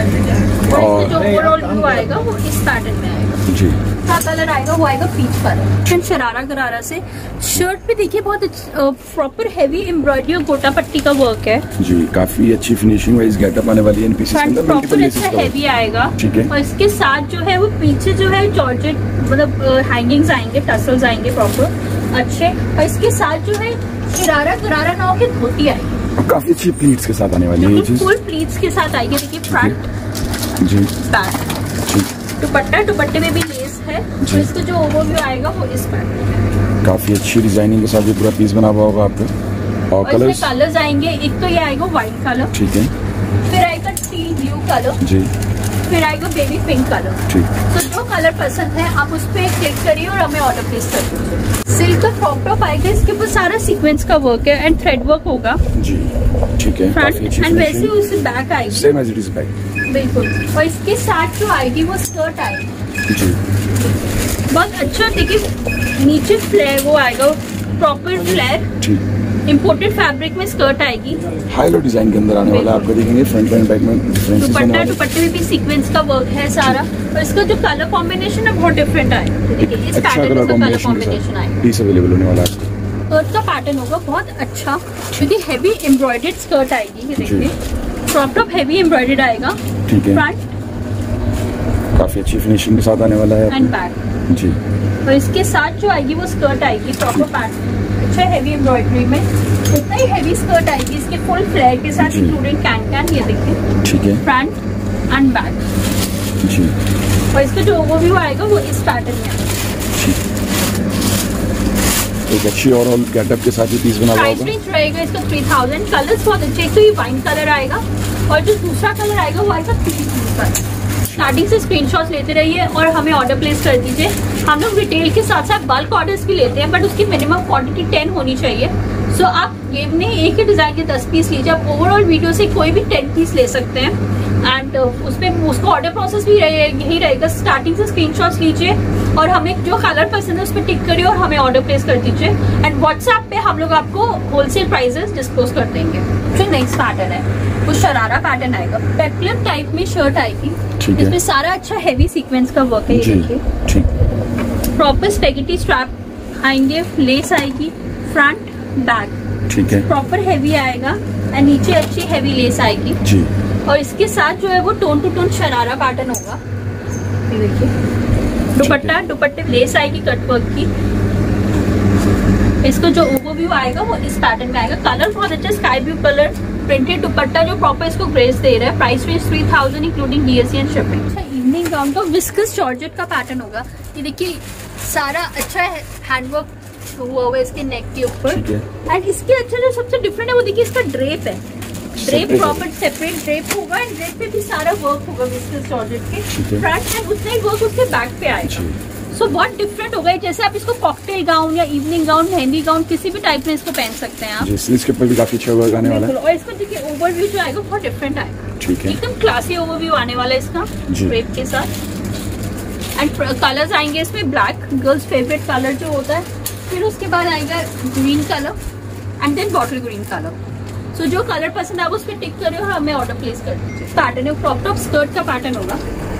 और जो ओवरऑल व्यू आएगा वो इस पैटर्न में आएगा जी। कलर आएगा वो आएगा पीच कलर, शरारा गरारा से। शर्ट पे देखिए बहुत प्रॉपर हैवी एम्ब्रॉयडरी और गोटा पट्टी का वर्क है जी, काफी अच्छी फिनिशिंग वाइज गेटअप आने वाली है इन पीसेस के अंदर, प्रॉपर अच्छा हैवी आएगा, ठीक है। और इसके साथ जो है वो पीछे जो है जॉर्जेट मतलब हैंगिंग्स आएंगे, टसल्स आएंगे प्रॉपर अच्छे, और इसके साथ जो है शरारा गरारा नाव की धोती आएगी, काफी अच्छी प्लीट्स के साथ आने वाली है, फुल प्लीट्स के साथ आएगी, देखिए फ्रंट जी, बैक, दुपट्टा, दुपट्टे में भी लेस है, तो इसका जो ओवरव्यू आएगा वो इस पैटर्न, काफी अच्छी डिजाइनिंग के साथ ये पूरा पीस बना हुआ होगा आपको। और कलर्स कलर्स आएंगे, एक तो ये आएगा व्हाइट कलर, ठीक है, फिर आएगा टी ब्लू कलर जी, फिर आएगा बेबी पिंक कलर, ठीक। तो जो कलर पसंद है आप उस पर क्लिक करिए और हमें ऑर्डर प्लेस कर दीजिए। सिल्क का क्रॉप टॉप आएगा, इसके ऊपर सारा सीक्वेंस का वर्क है एंड थ्रेड वर्क होगा जी, ठीक है, फ्रंट एंड वैसे उससे बैक आएगी same as it is back बिल्कुल। और इसके साथ जो आएगी वो स्कर्ट आएगी जी, बहुत अच्छा, देखिए नीचे फ्लेयर वो आएगा प्रॉपर फ्लेयर, इम्पोर्टेड फैब्रिक में स्कर्ट आएगी, हाई लो डिजाइन के अंदर आने वाला है, आपको देखेंगे फ्रंट एंड बैक में डिफरेंस दुपट्टा, दुपट्टे में भी सीक्वेंस का वर्क है सारा, और इसका जो कलर कॉम्बिनेशन है बहुत डिफरेंट आएगा, देखिए इस पैटर्न में कलर कॉम्बिनेशन आएगा, पीस अवेलेबल होने वाला है। स्कर्ट का पैटर्न होगा बहुत अच्छा, क्योंकि हैवी एम्ब्रॉयडर्ड स्कर्ट आएगी, ये देखिए क्रॉप टॉप हैवी एम्ब्रॉयडर्ड आएगा, ठीक है, फ्रंट काफी अच्छी फिनिशिंग के साथ आने वाला है एंड बैक जी। और इसके साथ जो आएगी वो स्कर्ट आएगी प्रॉपर पैटर्न अच्छा हैवी एम्ब्रॉयडरी में, उतना ही हैवी स्कर्ट आएगी इसके फुल फ्लेयर के साथ इंक्लूडिंग कैन कैन, ये देखिए, ठीक है, फ्रंट एंड बैक जी। और इसका जो ओवरव्यू आएगा वो इस पैटर्न में आएगा। एक अच्छी और गेटअप के साथ ये पीस बना हुआ प्राइस होगा। रेंज रहेगा इसका थ्री थाउजेंड। कलर्स बहुत अच्छे, एक तो ये वाइन कलर आएगा और जो दूसरा कलर आएगा वो आएगा पीच ब्लू कलर। स्टार्टिंग से स्क्रीनशॉट्स लेते रहिए और हमें ऑर्डर प्लेस कर दीजिए। हम लोग रिटेल के साथ साथ बल्क ऑर्डर्स भी लेते हैं, बट उसकी मिनिमम क्वांटिटी टेन होनी चाहिए। सो so, आप ये नहीं एक ही डिजाइन के दस पीस लीजिए, आप ओवरऑल वीडियो से कोई भी टेन पीस ले सकते हैं। एंड uh, उसमें उसको ऑर्डर प्रोसेस भी रहे, यही रहेगा। स्टार्टिंग से स्क्रीनशॉट्स लीजिए और हमें जो कलर पसंद है उस पर टिक करिए और हमें ऑर्डर प्लेस कर दीजिए। एंड व्हाट्सएप पे हम लोग आपको होलसेल प्राइसेस डिस्क्लोज कर देंगे। फिर नेक्स्ट पैटर्न है, कुछ शरारा पैटर्न आएगा, पेप्लम टाइप में शर्ट आएगी। इसमें सारा अच्छा हैवी सीक्वेंस का वर्क है, ये देखिए। प्रॉपर स्पेगेटी स्ट्रैप आएंगे, लेस आएगी, फ्रंट बैक ठीक है, प्रॉपर हैवी आएगा एंड नीचे अच्छी हैवी लेस आएगी जी। और इसके साथ जो है वो tone to tone sharara pattern होगा। ये देखिए दुपट्टा, दुपट्टे लेस आएगी कट वर्क की। इसका जो ओवरव्यू आएगा वो इस पैटर्न में आएगा। कलर बहुत अच्छा sky blue colour, printed dupatta जो प्रॉपर इसको ग्रेस दे रहा है। Price range three thousand including DSC and shipping. अच्छा इवनिंग गाउन का विस्कस जॉर्जेट का पैटर्न होगा। ये देखिए सारा अच्छा हैंडवर्क हुआ हुआ है इसके नेक के ऊपर। एंड इसके अच्छा जो सबसे डिफरेंट है वो देखिए इसका ड्रेप है। ड्रेप प्रॉपर सेपरेट ड्रेप होगा एंड ड्रेप पे भी सारा वर्क होगा विस्कस जॉर्जेट के। फ्रंट में उतना ही वर्क उसके बैक पे आएगा। सो so, बहुत डिफरेंट होगा। जैसे आप इसको कॉकटेल गाउन या इवनिंग गाउन, मेहंदी गाउन किसी भी टाइप में इसको पहन सकते हैं आप। इसके ऊपर भी काफी अच्छा वर्क आने वाला है। और इसका देखिए ओवरव्यू जो आएगा बहुत डिफरेंट आएगा। ठीक है, एकदम क्लासी ओवरव्यू आने वाला है इसका ड्रेप के साथ। एंड कलर्स आएंगे इसमें ब्लैक, गर्ल्स फेवरेट कलर जो होता है। फिर उसके बाद आएगा green colour and then bottle green colour. So जो कलर पसंद आप उस पर टिक करें और हमें ऑर्डर प्लेस कर दीजिए। पैटर्न है क्रॉप टॉप स्कर्ट का पैटर्न होगा।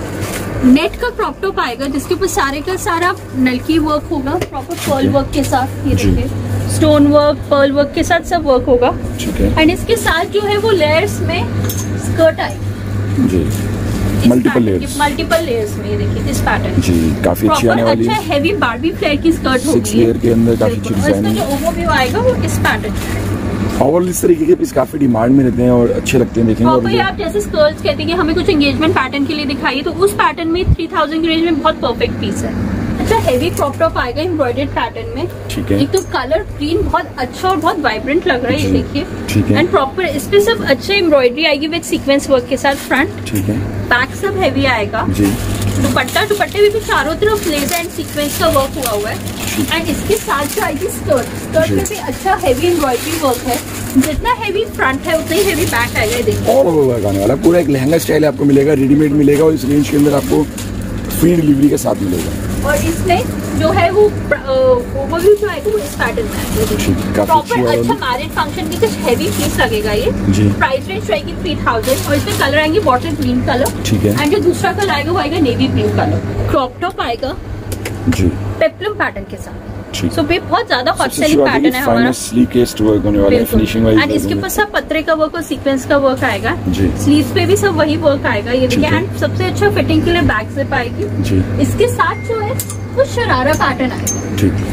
नेट का क्रॉप टॉप आएगा जिसके ऊपर सारे का सारा नलकी वर्क होगा प्रॉपर पर्ल वर्क के साथ। ये देखिए स्टोन वर्क, पर्ल वर्क के साथ सब वर्क होगा। एंड इसके साथ जो है वो लेयर्स में स्कर्ट आएगी जी, मल्टीपल लेयर्स, मल्टीपल लेयर्स में। ये देखिए इस पैटर्न जी काफी अच्छी आने वाली है। अच्छा हैवी बारबी फ्लेयर की स्कर्ट होगी। सिक्स लेयर के अंदर काफी अच्छी डिजाइन है। जो ओवरव्यू आएगा वो इस पैटर्न में आएगा। ओवरऑल इस तरीके के पीस काफी डिमांड में रहते हैं और अच्छे लगते हैं देखने में। आप जैसे स्कर्ट्स कहते हैं कि हमें कुछ एंगेजमेंट पैटर्न के लिए दिखाइए, तो उस पैटर्न में थ्री थाउजेंड की रेंज में बहुत परफेक्ट पीस है। अच्छा हैवी क्रॉप टॉप आएगा एम्ब्रॉयडर्ड पैटर्न में। ठीक है, एक तो कलर ग्रीन बहुत अच्छा और बहुत वाइब्रेंट लग रहा है, ये देखिए। ठीक है, एंड प्रॉपर इस पे सब अच्छे एम्ब्रॉयडरी आएगी विद सीक्वेंस वर्क के साथ। फ्रंट ठीक है, बैक सब हैवी आएगा जी। दुपट्टा, दुपट्टे भी चारों तरफ लेस एंड सीक्वेंस का वर्क हुआ हुआ है। एंड इसके साथ जो आएगी स्कर्ट, स्कर्ट में भी अच्छा हैवी एम्ब्रॉयडरी वर्क है। जितना हैवी फ्रंट है उतना ही हैवी बैक आएगा। ये देखिए और वर्क आने वाला पूरा एक लहंगा स्टाइल आपको मिलेगा, रेडीमेड मिलेगा और इस रेंज के अंदर आपको फ्री डिलीवरी के साथ मिलेगा। और इसमें जो है वो ओवरव्यू जो आएगा वो इस पैटर्न में आएगा। प्रॉपर अच्छा मैरिज फंक्शन की कुछ हैवी पीस लगेगा ये। प्राइस रेंज रहेगी थ्री थाउजेंड और इसमें कलर आएंगे बॉटल ग्रीन कलर। ठीक है, एंड जो दूसरा कलर आएगा वो आएगा navy blue colour. Crop top आएगा जी पेप्लम पैटर्न के साथ। सो so, बहुत ज्यादा हॉट सेलिंग पैटर्न है हमारा। स्लीकेस्ट वर्क होने वाला है, फिनिशिंग वाइज। एंड इसके ऊपर सब पत्रे का वर्क और सीक्वेंस का वर्क आएगा। स्लीव्स पे भी सब वही वर्क आएगा। ये देखिए एंड सबसे अच्छा फिटिंग के लिए बैक जिप आएगी जी। इसके साथ जो है वो शरारा पैटर्न आएगा। ठीक,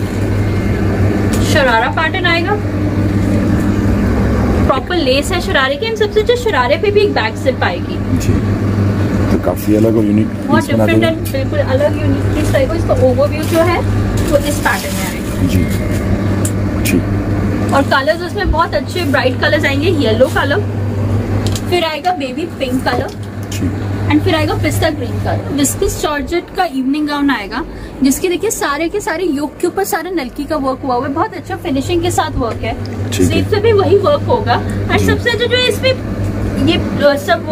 शरारा पैटर्न आएगा, प्रॉपर लेस है शरारे के। एंड सबसे अच्छा शरारे पे भी एक बैक जिप आएगी जी। तो काफी अलग और यूनिक बहुत डिफरेंट है, बिल्कुल अलग यूनिक पीस रहेगा। इसका ओवरव्यू जो है वो इस पैटर्न में आएगा जी। ठीक, और कलर्स उसमें बहुत अच्छे ब्राइट कलर्स आएंगे। येलो कलर, फिर आएगा बेबी पिंक कलर एंड फिर आएगा पिस्ता ग्रीन कलर। विस्कस जॉर्जेट का इवनिंग गाउन आएगा जिसके देखिए सारे के सारे योक के ऊपर सारा नलकी का वर्क हुआ हुआ है। बहुत अच्छा फिनिशिंग के साथ वर्क है। स्लीव पे भी वही वर्क होगा। एंड सबसे अच्छा जो है इसमें ये सब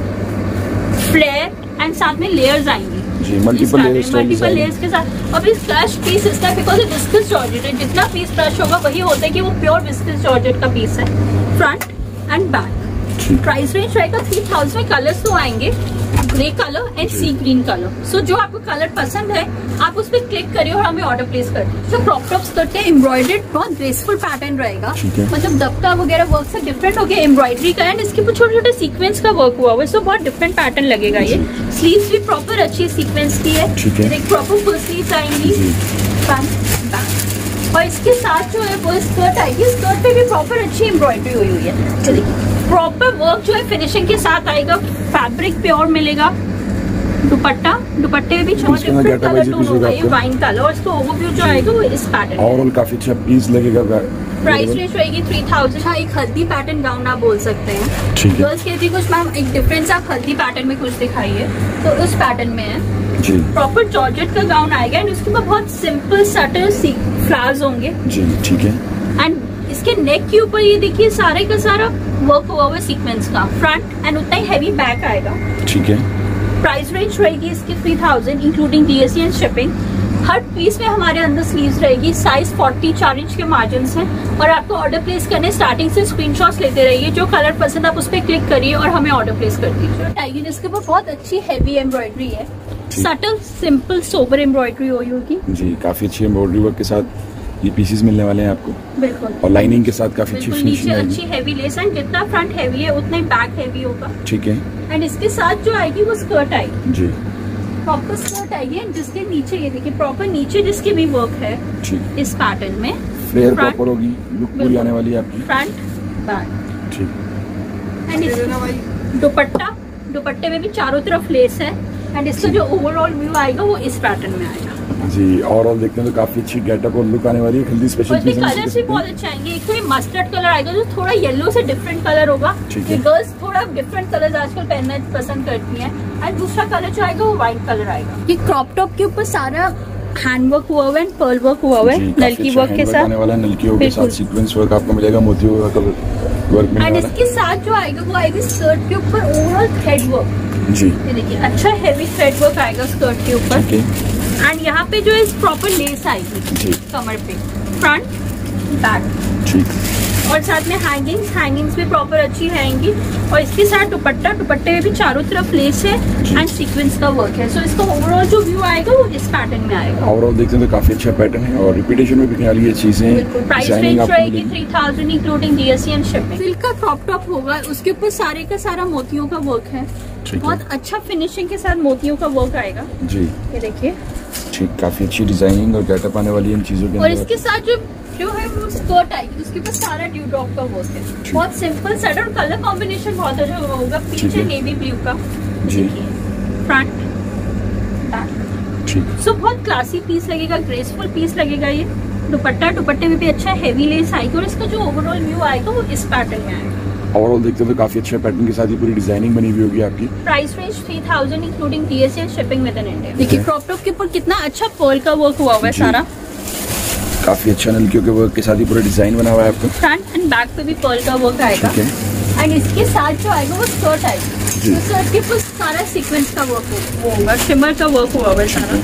फ्लेयर एंड साथ में लेयर्स आएंगे जी, मल्टीपल लेयर्स मल्टीपल लेयर्स के साथ। अब इस फ्लैश पीस इसका बिकॉज विस्कस जॉर्जेट है, जितना पीस फ्लैश होगा वही होता है कि वो प्योर विस्कस जॉर्जेट का पीस है। Front and back. Price range रहेगा थ्री थाउजेंड। कलर्स तो आएंगे grey colour and sea green colour. So जो आपको कलर पसंद है आप उस पर क्लिक करिए और हमें ऑर्डर प्लेस कर दीजिए। तो क्रॉप टॉप्स करते हैं एम्ब्रॉयडर्ड, बहुत ग्रेसफुल पैटर्न रहेगा। मतलब दबका वगैरह वर्क से डिफरेंट हो गया एम्ब्रॉयडरी का। एंड इसके ऊपर छोटे छोटे सीक्वेंस का वर्क हुआ हुआ है। सो बहुत डिफरेंट पैटर्न लगेगा ये। स्लीव्स भी प्रॉपर अच्छी सीक्वेंस की है, प्रॉपर फुल स्लीव्स आएंगी। और इसके साथ जो है वो स्कर्ट आएगी। स्कर्ट पे भी प्रॉपर अच्छी एम्ब्रॉयडरी हुई हुई है। प्रॉपर वर्क जो है फिनिशिंग के साथ आएगा। फैब्रिक प्योर मिलेगा दुपट्टा, दुपट्टे में भी इसके बहुत अंदर डिफरेंट क्या कलर क्या टोन पीस होगा, होगा ये आपका? वाइन कलर, और इसका ओवरव्यू जो आएगा वो इस पैटर्न। ओवरऑल काफी अच्छा पीस लगेगा। प्राइस रेंज रहेगी थ्री थाउजेंड। हाँ, एक हल्दी पैटर्न गाउन आप बोल सकते हैं। ठीक है गर्ल्स कहती कुछ मैम एक डिफरेंस आप हल्दी पैटर्न में कुछ दिखाइए, तो उस पैटर्न में है जी प्रॉपर जॉर्जेट का गाउन आएगा एंड उसके ऊपर बहुत सिंपल सटल फ्लावर्स होंगे जी ठीक है। एंड इसके नेक के ऊपर ये देखिए सारे का सारा वर्क हुआ हुआ सीक्वेंस का फ्रंट एंड उतना ही हैवी बैक आएगा। ठीक है प्राइस रेंज रहेगी इसकी three thousand including DSC and shipping. हर पीस में हमारे अंदर स्लीव्स रहेगी, साइज फोर्टी चार इंच के मार्जिन है और आपको ऑर्डर प्लेस करने स्टार्टिंग से स्क्रीनशॉट्स लेते रहिए, जो कलर पसंद आप उस पर क्लिक करिए और हमें ऑर्डर प्लेस कर दीजिए। टाइगर इसके ऊपर बहुत अच्छी हैवी एम्ब्रॉयडरी है, सटल सिंपल सोबर एम्ब्रॉयडरी हुई होगी जी। काफी अच्छी एम्ब्रॉयडरी वर्क के साथ ये पीसेस मिलने वाले हैं आपको, बिल्कुल, और लाइनिंग के साथ काफी अच्छी बिल्कुल नीचे फिनिशिंग अच्छी आएगी। हैवी लेस एंड जितना फ्रंट हैवी है उतना ही बैक हैवी होगा। ठीक है एंड इसके साथ जो आएगी वो स्कर्ट आएगी, जी प्रॉपर स्कर्ट आएगी एंड जिसके नीचे ये देखिए प्रॉपर नीचे जिसके भी वर्क है ठीक। इस पैटर्न में। फ्लेयर Front- प्रॉपर होगी, लुक पूरी आने वाली है आपकी। फ्रंट बैक ठीक एंड इसकी दुपट्टा, दुपट्टे में भी चारों तरफ लेस है एंड इसका जो ओवरऑल व्यू आएगा वो इस पैटर्न में आएगा जी। और और देखते हैं तो काफी अच्छी गेटअप और लुक आने वाली है। जल्दी और स्पेशल इसके चीजें कलर्स भी बहुत अच्छे आएंगे। एक तो ये मस्टर्ड कलर आएगा जो थोड़ा येलो से डिफरेंट कलर होगा, ठीक ये है। गर्ल्स थोड़ा डिफरेंट कलर्स आजकल पहनना पसंद करती हैं। एंड दूसरा कलर जो आएगा वो व्हाइट कलर आएगा। ये क्रॉप टॉप के ऊपर सारा हैंडवर्क हुआ हुआ है, पर्ल वर्क हुआ हुआ है, नलकी वर्क के साथ आने वाला है। नलकियों के साथ सीक्वेंस वर्क आपको मिलेगा, मोतियों का कलर वर्क मिलने एंड वाला है इसके साथ जो आएगा वो आएगी स्कर्ट के ऊपर ओवरऑल थ्रेड वर्क। जी। ये देखिए अच्छा हैवी थ्रेड वर्क आएगा स्कर्ट के ऊपर ठीक है एंड यहाँ पे जो इस प्रॉपर लेस आएगी जी। कमर पे, फ्रंट बैक ठीक और साथ में हैंगिंग्स, हैंगिंग्स भी प्रॉपर अच्छी रहेंगी। और इसके साथ दुपट्टा, दुपट्टे में भी चारों तरफ लेस है एंड सीक्वेंस का वर्क है। सो इसका ओवरऑल जो व्यू आएगा वो इस पैटर्न में आएगा। ओवरऑल देखते हैं तो काफी अच्छा पैटर्न है और रिपीटेशन में बिकने वाली ये चीजें। प्राइस रेंज रहेगी three thousand including DSC and shipping. Silk का क्रॉप टॉप होगा, उसके ऊपर सारे का सारा मोतियों का वर्क है, बहुत अच्छा फिनिशिंग के साथ मोतियों का वर्क आएगा जी। ये देखिए ठीक, काफी अच्छी डिजाइनिंग और गेटअप आने वाली है इन चीजों के और अंदर। इसके साथ जो जो है वो स्कर्ट आएगी, उसके ऊपर सारा ड्यू ड्रॉप का वर्क है, बहुत सिंपल सेट और कलर कॉम्बिनेशन बहुत अच्छा होगा, पीछे नेवी ब्लू का जी। फ्रंट बैक, ठीक सो बहुत क्लासी पीस लगेगा, ग्रेसफुल पीस लगेगा। ये दुपट्टा, दुपट्टे में भी अच्छा हैवी लेस आएगी और इसका जो ओवरऑल व्यू आएगा वो इस पैटर्न में आएगा। ओवरऑल देखते हैं तो काफी अच्छे पैटर्न के साथ ये पूरी डिजाइनिंग बनी हुई होगी आपकी। Price range three thousand including DSC and shipping within India. देखिए क्रॉप टॉप के ऊपर कितना अच्छा पर्ल का वर्क हुआ हुआ है जी। सारा, काफी अच्छा नलकियों के वर्क के साथ ही पूरा डिजाइन बना हुआ है आपका। फ्रंट एंड बैक पे भी पर्ल का वर्क आएगा ठीक है एंड इसके साथ जो आएगा वो स्कर्ट आएगी, जी। तो स्कर्ट के ऊपर सारा सीक्वेंस का वर्क वो होगा, शिमर का वर्क हुआ हुआ है सारा।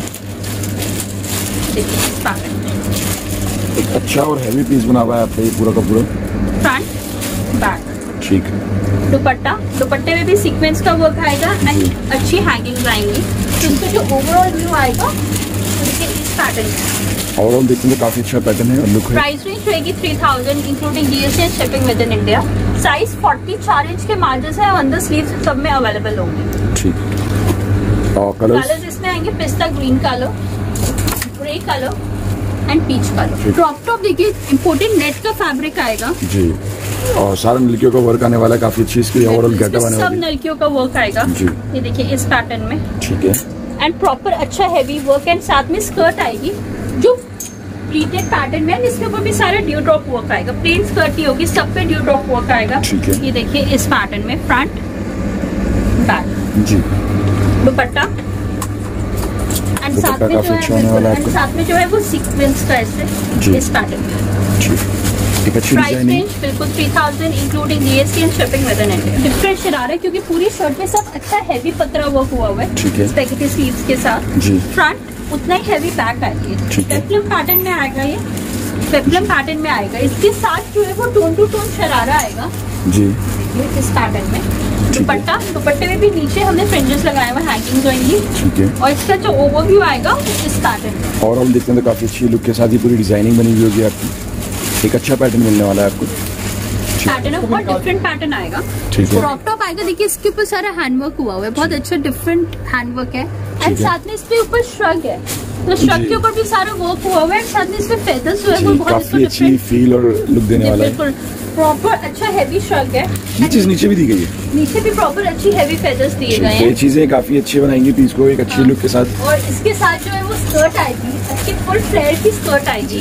देखिए इस पैटर्न में एक अच्छा और हैवी पीस बना हुआ है आपका ये पूरा का पूरा। फ्रंट बैक, ठीक दुपट्टा, दुपट्टे में भी सीक्वेंस का वर्क आएगा एंड अच्छी हैंगिंग्स आएंगी, तो इसका जो ओवरऑल व्यू आएगा देखिए इस पैटर्न में। ओवरऑल देखते हैं तो काफी अच्छा पैटर्न है और लुक है। प्राइस रेंज रहेगी three thousand including DSC and shipping within India. Size forty चार इंच के मार्जिन है, अंदर स्लीव सब में अवेलेबल होंगे। ठीक और कलर्स कलर्स इसमें आएंगे पिस्ता green colour, grey colour and peach colour. Crop top देखिए इम्पोर्टेंट नेट का फैब्रिक आएगा जी, और सारा नलकियों का वर्क आने वाला है, काफी अच्छी इसकी ओवरऑल गेटअप आने सब वाली है। नलकियों का वर्क आएगा जी। ये देखिए इस पैटर्न में ठीक है एंड प्रॉपर अच्छा हैवी वर्क एंड साथ में स्कर्ट आएगी जो प्लीटेड पैटर्न में, इसके ऊपर भी सारा ड्यू ड्रॉप वर्क आएगा, प्लेन स्कर्ट ही होगी, सब पे ड्यू ड्रॉप वर्क आएगा। ठीक है। ये देखिए इस पैटर्न में फ्रंट बैक, जी। दुपट्टा एंड साथ दुपट्टा में जो काफी अच्छा होने है वाला है एंड आपका। साथ में जो है वो सीक्वेंस का ऐसे जी। इस पैटर्न में। ठीक, एक अच्छी प्राइस डिजाइनिंग। रेंज बिल्कुल three thousand including DSC and shipping within India. Different sharara है क्योंकि पूरी शर्ट में सब अच्छा हैवी पतरा वर्क हुआ हुआ है, ठीक है। स्पेगेटी स्लीव्स के साथ। जी। फ्रंट उतना ही हैवी बैक आएगी, ठीक है। पेप्लम पैटर्न में आएगा, ये पेप्लम पैटर्न में आएगा। इसके साथ जो है वो टोन टू टोन शरारा आएगा जी। ये इस पैटर्न में। दुपट्टा, दुपट्टे में भी नीचे हमने फ्रिंजेस लगाए हुए, हैंगिंग्स होंगी ठीक है। और इसका जो ओवरव्यू आएगा वो इस पैटर्न में। ओवरऑल देखते हैं तो काफी अच्छी लुक के साथ ही पूरी डिजाइनिंग बनी हुई होगी आपकी। एक अच्छा पैटर्न मिलने वाला है आपको। पैटर्न है, बहुत डिफरेंट पैटर्न आएगा। ठीक है। क्रॉप टॉप आएगा, देखिए इसके ऊपर सारा हैंडवर्क हुआ हुआ है, बहुत अच्छा डिफरेंट हैंडवर्क है एंड है। साथ में इसके ऊपर श्रग है, तो श्रग जी। के ऊपर भी सारा वर्क हुआ हुआ है एंड साथ में इसमें फेदर्स हुए हैं, वो जी, बहुत इसको काफी अच्छी डिफरेंट फील और लुक देने वाला है। बिल्कुल प्रॉपर अच्छा हैवी श्रग है। ये चीज नीचे भी दी गई है, नीचे भी प्रॉपर अच्छी हैवी फेदर्स दिए गए ये हैं। चीजें काफी अच्छी बनाएंगी पीस को एक अच्छी हाँ। लुक के साथ। और इसके साथ जो है वो स्कर्ट आएगी, अच्छी फुल फ्लेयर की स्कर्ट आएगी।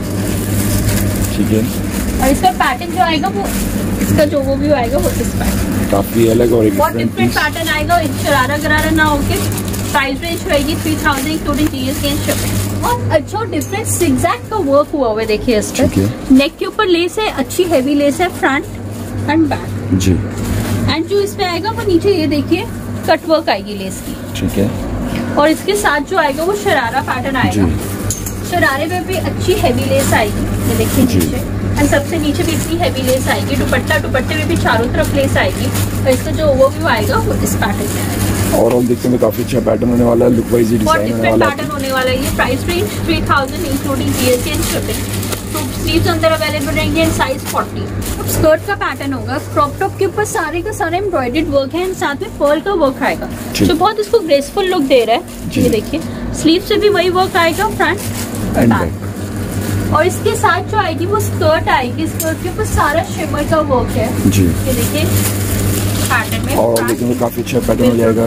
ठीक है। और इसका पैटर्न जो आएगा वो इसका जो वो भी आएगा वो इस पैटर्न काफी अलग और एक बहुत डिफरेंट डिफरेंट पीस। पैटर्न आएगा। शरारा गरारा ना होके प्राइस रेंज रहेगी three thousand including GST and shipping. बहुत अच्छा और डिफरेंट सिगजैग का वर्क हुआ हुआ है, देखिए इस ठीक पे है। नेक के ऊपर लेस है, अच्छी हैवी लेस है फ्रंट एंड बैक जी। एंड जो इस पे आएगा वो नीचे ये देखिए कट वर्क आएगी लेस की। ठीक है। और इसके साथ जो आएगा वो शरारा पैटर्न आएगा। शरारे में भी अच्छी हैवी लेस आएगी, ये देखिए नीचे, एंड सबसे नीचे भी इतनी हैवी लेस आएगी। दुपट्टा दुपट्टे में भी चारों तरफ लेस आएगी। और इसका जो ओवरव्यू आएगा वो इस पैटर्न में आएगा। और हम देखते हैं काफी अच्छा पैटर्न होने वाला है, लुक वाइज बहुत डिजाइन होने डिफरेंट वाला पैटर्न है। होने वाला है। ये price range three thousand including GST and shipping. तो स्लीव्स अंदर अवेलेबल रहेंगे एंड साइज फोर्टी। अब स्कर्ट का पैटर्न होगा, क्रॉप टॉप के ऊपर सारे का सारा एम्ब्रॉयडर्ड वर्क है एंड साथ में पर्ल का वर्क आएगा, जो बहुत इसको ग्रेसफुल लुक दे रहा है। ये देखिए स्लीव से भी वही वर्क आएगा फ्रंट एंड बैक। और इसके साथ जो आएगी वो स्कर्ट आएगी, स्कर्ट के ऊपर सारा शिमर का वर्क है। जी। ये देखिए पैटर्न में और देखेंगे काफी अच्छा पैटर्न हो जाएगा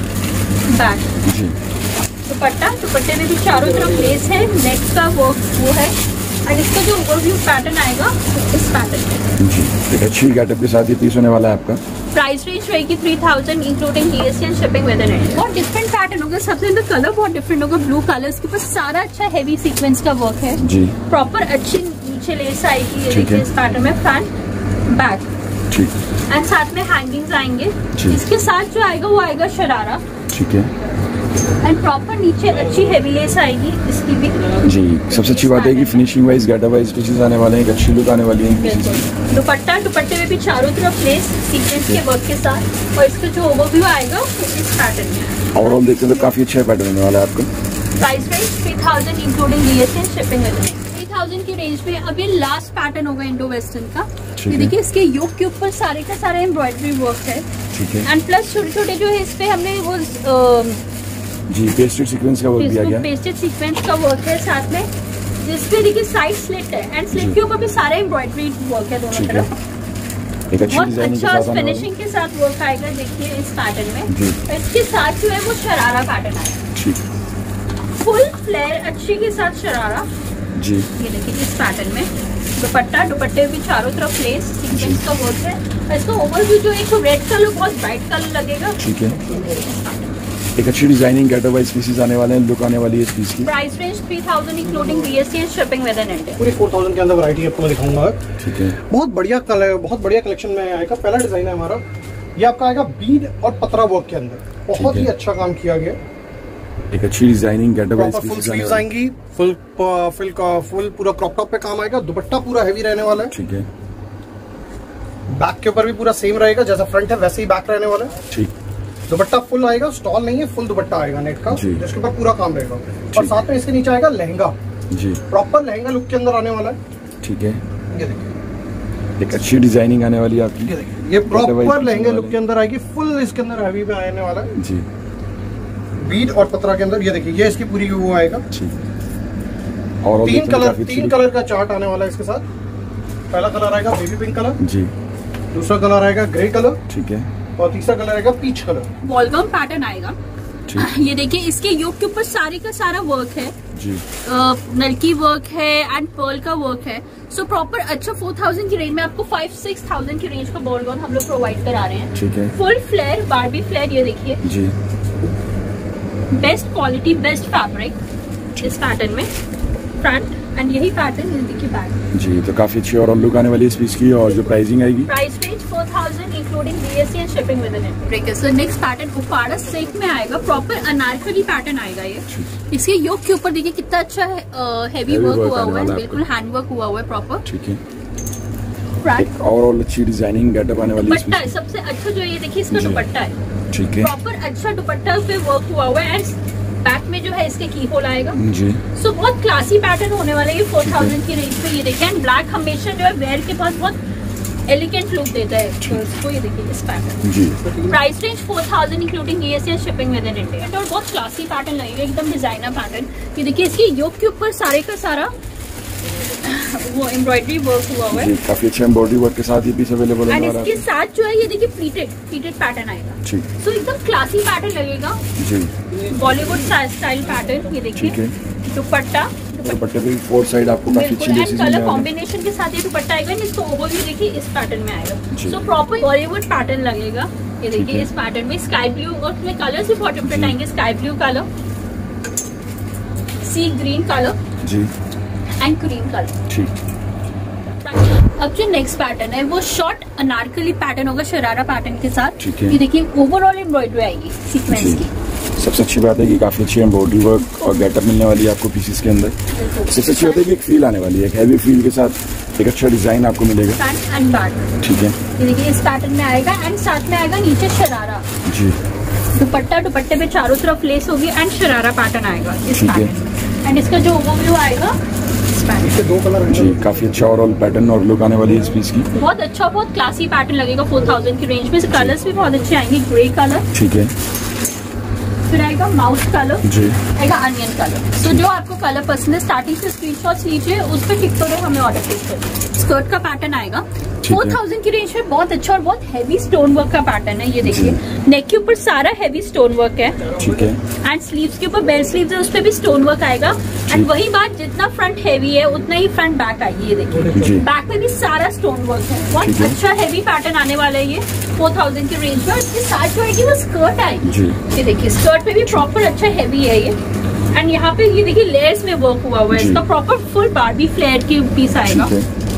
फ्रंट बैक। जी। दुपट्टा दुपट्टे में भी चारों तरफ लेस है, नेक का वर्क वो है। और इसका जो ओवरव्यू पैटर्न आएगा इस पैटर्न में। जी। एक अच्छी गेटअप के साथ ये पीस होने वाला है आपका। प्राइस रेंज रहेगी three thousand including GST and shipping within India. बहुत डिफरेंट पैटर्न होगा, सबसे अंदर कलर बहुत डिफरेंट होगा, ब्लू कलर। इसके ऊपर सारा अच्छा हैवी सीक्वेंस का वर्क है जी। प्रॉपर अच्छी नीचे लेस आएगी, ये ठीक देखिए है। इस पैटर्न में फ्रंट बैक ठीक। एंड साथ में हैंगिंग्स आएंगे। जी। इसके साथ जो आएगा वो आएगा शरारा ठीक है। एंड प्रॉपर नीचे अच्छी हैवी लेस आएगी इसकी भी। जी। सबसे अच्छी बात है कि finishing wise getup wise pieces आने वाले हैं, एक अच्छी लुक आने वाली है। बिल्कुल। दुपट्टा दुपट्टे में भी चारों तरफ लेस सीक्वेंस के वर्क के साथ। और इसका जो ओवरव्यू आएगा वो इस पैटर्न में। ओवरऑल देखते हैं तो काफी अच्छा पैटर्न होने वाला है आपका। Price range three thousand including GST and shipping within three thousand की रेंज में। अब ये लास्ट पैटर्न होगा इंडो वेस्टर्न का। ये देखिए इसके योक के ऊपर सारे का सारा एम्ब्रॉयडरी वर्क है। ठीक है। एंड प्लस छोटे छोटे जो है इस पे हमने वो अ, जी पेस्टेड सीक्वेंस का वर्क दिया गया है। पेस्टेड सीक्वेंस का वर्क है साथ में, जिसपे देखिए साइड स्लिट है एंड स्लिट के ऊपर भी सारा एम्ब्रॉयडरी वर्क है दोनों ठीक है। तरफ। एक अच्छी बहुत डिजाइनिंग के अच्छा साथ आने वाला है। फिनिशिंग के साथ वर्क आएगा, देखिए इस पैटर्न में। जी। और इसके साथ जो है वो शरारा पैटर्न आएगा, ठीक। फुल फ्लेयर अच्छी के साथ शरारा। जी। ये देखिए इस पैटर्न में दुपट्टा दुपट्टे भी चारों तरफ लेस सीक्वेंस का वर्क है। और इसका ओवरव्यू जो एक रेड कलर बहुत ब्राइट कलर लगेगा। ठीक है। एक अच्छी डिजाइनिंग गेटअप वाइज पीसेस आने वाले हैं, लुक आने वाली है इस पीस की। Price range three thousand including GST and shipping within India. पूरी फोर थाउजेंड के अंदर वैरायटी आपको मैं दिखाऊंगा। ठीक है। बहुत बढ़िया कलर, बहुत बढ़िया कलेक्शन में आएगा। पहला डिजाइन है हमारा, ये आपका आएगा बीड और पतरा वर्क के अंदर। बहुत ठीक ही है। अच्छा काम किया गया। एक अच्छी designing getup wise proper full pieces आने स्लीव्स वाले आएंगी, फुल फुल का फुल पूरा क्रॉप टॉप पे काम आएगा। दुपट्टा पूरा हैवी रहने वाला है। ठीक है। बैक के ऊपर भी पूरा सेम रहेगा, जैसा फ्रंट है वैसे ही बैक रहने वाला है। ठीक। दुपट्टा फुल आएगा, स्टॉल नहीं है, फुल दुपट्टा आएगा नेट का, जी। जिसके ऊपर पूरा काम रहेगा। और साथ में इसके नीचे आएगा लहंगा, जी। प्रॉपर लहंगा लुक के अंदर आने वाला है। ठीक है। ये देखिए, एक अच्छी डिजाइनिंग आने वाली है आपकी। ये देखिए, ये प्रॉपर लहंगे लुक के अंदर आएगी। फुल इसके अंदर हैवी में आने वाला है, जी। बीट और पतरा के अंदर। ये देखिए, ये इसकी पूरी वो आएगा। ठीक। और तीन कलर तीन कलर का चार्ट आने वाला है इसके साथ। पहला कलर आएगा बेबी पिंक कलर, जी। दूसरा कलर आएगा ग्रे कलर, ठीक है। और तीसरा कलर आएगा पीच कलर। वॉलगम पैटर्न आएगा। ठीक। ये देखिए इसके योक के ऊपर सारे का सारा वर्क है, जी। नलकी वर्क है एंड पर्ल का वर्क है। सो प्रॉपर अच्छा फोर थाउजेंड की रेंज में आपको फाइव सिक्स थाउजेंड की रेंज का बॉल गाउन हम लोग प्रोवाइड करा रहे हैं। ठीक है। फुल फ्लेयर बारबी फ्लेयर, ये देखिए जी। बेस्ट क्वालिटी बेस्ट फैब्रिक इस पैटर्न में। फ्रंट एंड यही पैटर्न ये देखिए बैक। जी। तो काफी अच्छी और लुक आने वाली है इस पीस की। और जो प्राइसिंग आएगी, price range four thousand including GST and shipping within India. So next pattern Uppada silk में आएगा, प्रॉपर अनारकली पैटर्न आएगा ये। इसके योक के ऊपर देखिए कितना अच्छा है, हैवी वर्क हुआ हुआ है, बिल्कुल हैंड वर्क हुआ हुआ है प्रॉपर। ठीक है। फ्रंट और अच्छी डिजाइनिंग गेटअप आने वाली है इस दुपट्टा है पीस सबसे अच्छा जो ये देखिए इसका जी। दुपट्टा है, की। ठीक है। प्रॉपर अच्छा दुपट्टा पे वर्क हुआ हुआ है। एंड बैक में जो है इसके की होल आएगा। जी। सो बहुत क्लासी पैटर्न होने वाला है ये फोर थाउजेंड की रेंज पे। ये देखिए एंड ब्लैक हमेशा जो है वेयर के पास बहुत एलिगेंट लुक देता है इसको। ये देखिए इस पैटर्न। जी। Price range four thousand including GST and shipping within India. और बहुत क्लासी पैटर्न लगेगा, एकदम डिजाइनर पैटर्न। ये देखिए इसके योक के ऊपर सारे का सारा वो एम्ब्रॉयडरी वर्क हुआ हुआ है। जी, काफी अच्छा एम्ब्रॉयडरी वर्क के साथ ये पीस अवेलेबल एंड होने वाला इसके है। साथ जो है ये देखिए प्लीटेड प्लीटेड पैटर्न आएगा। ठीक। तो एकदम क्लासी पैटर्न लगेगा, जी, बॉलीवुड स्टाइल पैटर्न। ये देखिए ठीक है। दुपट्टा दुपट्टे पे फोर साइड आपको काफी अच्छी एंड लेसेस कलर मिलने वाली कॉम्बिनेशन के साथ ये दुपट्टा आएगा। इसको ओवरव्यू देखिए इस पैटर्न में आएगा। जी। सो प्रॉपर बॉलीवुड पैटर्न लगेगा। ये ठीक देखिए है। इस पैटर्न में स्काई ब्लू और उसमें कलर्स भी बहुत डिफरेंट जी। आएंगे। Sky blue colour, sea green colour जी, एंड क्रीम कलर। ठीक। अब जो नेक्स्ट पैटर्न है वो शॉर्ट अनारकली पैटर्न होगा शरारा पैटर्न के साथ। ठीक है। ये देखिए ओवरऑल एम्ब्रॉयडरी आएगी सीक्वेंस जी। की। सबसे अच्छी बात है कि काफी अच्छी एम्ब्रॉयडरी वर्क और गेटअप मिलने वाली है आपको पीसेस के अंदर। सबसे अच्छी बात है कि एक फील आने वाली है, एक हैवी फील के साथ एक अच्छा डिजाइन आपको मिलेगा। Front and back. ठीक है। ये देखिए इस पैटर्न में आएगा एंड साथ में आएगा नीचे शरारा। जी, दुपट्टा, दुपट्टे पे चारों तरफ लेस होगी एंड शरारा पैटर्न आएगा इस ठीक है। पैटर्न। एंड इसका जो ओवरव्यू आएगा इस पैटर्न। इसके दो कलर जी, काफी अच्छा ओवरऑल पैटर्न और लुक आने वाली है इस पीस की। बहुत अच्छा, बहुत क्लासी पैटर्न लगेगा फोर थाउजेंड की रेंज में। कलर्स भी बहुत अच्छे आएंगे। ग्रे कलर, ठीक है। फिर आएगा माउस कलर, जी, आएगा अनियन कलर। तो जो आपको कलर पसंद है स्टार्टिंग से स्क्रीनशॉट्स लीजिए, उस पर टिक करो, हमें ऑर्डर प्लेस करिए। स्कर्ट का पैटर्न आएगा फोर थाउजेंड की रेंज में। बहुत अच्छा और बहुत हैवी स्टोन वर्क का पैटर्न है। ये देखिए नेक के ऊपर सारा हैवी स्टोन वर्क है ठीक है। एंड स्लीव्स के ऊपर बेल स्लीव्स है, उस पे भी स्टोन वर्क आएगा। एंड वही बात, जितना फ्रंट हैवी है उतना ही फ्रंट बैक आएगी। ये जी। देखिए बैक में भी सारा स्टोन वर्क है। ठीक बहुत है। अच्छा हैवी पैटर्न आने वाला है ये फोर थाउजेंड की रेंज में। और इसके साथ जो आएगी वो स्कर्ट आएगी। जी। ये देखिए स्कर्ट पे भी प्रॉपर अच्छा हैवी है ये। एंड यहाँ पे ये देखिए लेयर्स में वर्क हुआ हुआ है। जी। इसका प्रॉपर फुल बार्बी फ्लेयर की पीस आएगा। ठीक है।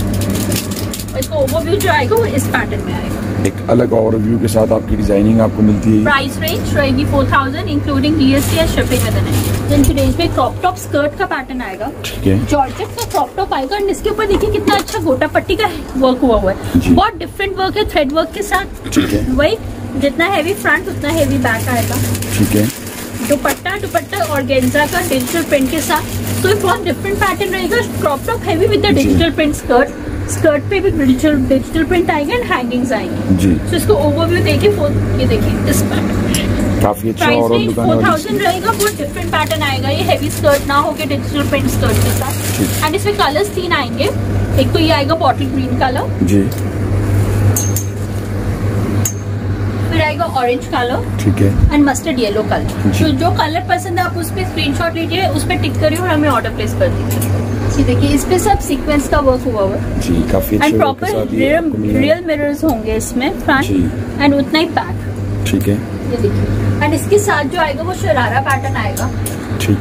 इसका ओवरव्यू जो आएगा वो इस पैटर्न में आएगा। एक अलग ओवरव्यू के साथ आपकी डिजाइनिंग आपको मिलती है। प्राइस रेंज रहेगी four thousand including GST and shipping within. जिनकी रेंज में क्रॉप टॉप स्कर्ट का पैटर्न आएगा। ठीक है। जॉर्जेट का क्रॉप टॉप आएगा एंड इसके ऊपर देखिए कितना अच्छा गोटा पट्टी का वर्क हुआ हुआ है। जी। बहुत डिफरेंट वर्क है थ्रेड वर्क के साथ। ठीक है। वही जितना हैवी फ्रंट उतना हैवी बैक आएगा। ठीक है। दुपट्टा दुपट्टा ऑर्गेन्जा का डिजिटल प्रिंट के साथ। तो ये बहुत डिफरेंट पैटर्न रहेगा। Crop top heavy with the जी। Digital print skirt. स्कर्ट पे भी डिजिटल डिजिटल प्रिंट आएगा एंड हैंगिंग्स आएंगे। जी, तो इसको ओवरव्यू देखिए ये देखिए इस पैटर्न। काफी अच्छा प्राइस और रेंज दुकान फोर वाली। थाउजेंड रहेगा। बहुत डिफरेंट पैटर्न आएगा ये। हैवी स्कर्ट ना होके डिजिटल प्रिंट स्कर्ट के साथ। ठीक। एंड इसमें कलर्स तीन आएंगे। एक तो ये आएगा बॉटल ग्रीन कलर, जी, फिर आएगा ऑरेंज कलर ठीक है। And mustard yellow colour. जी। तो जो कलर पसंद है आप उस पर स्क्रीनशॉट लीजिए, उस पर टिक करिए और हमें ऑर्डर प्लेस कर दीजिए। ये देखिए इस पे सब सीक्वेंस का वर्क हुआ हुआ है जी, काफी अच्छे एंड वर्क के प्रॉपर साथ ये आपको मिलने रियल वाला मिरर्स होंगे इसमें जी। फ्रंट एंड उतना ही बैक। है। ठीक है। ये देखिए एंड इसके साथ जो आएगा वो शरारा पैटर्न आएगा। ठीक।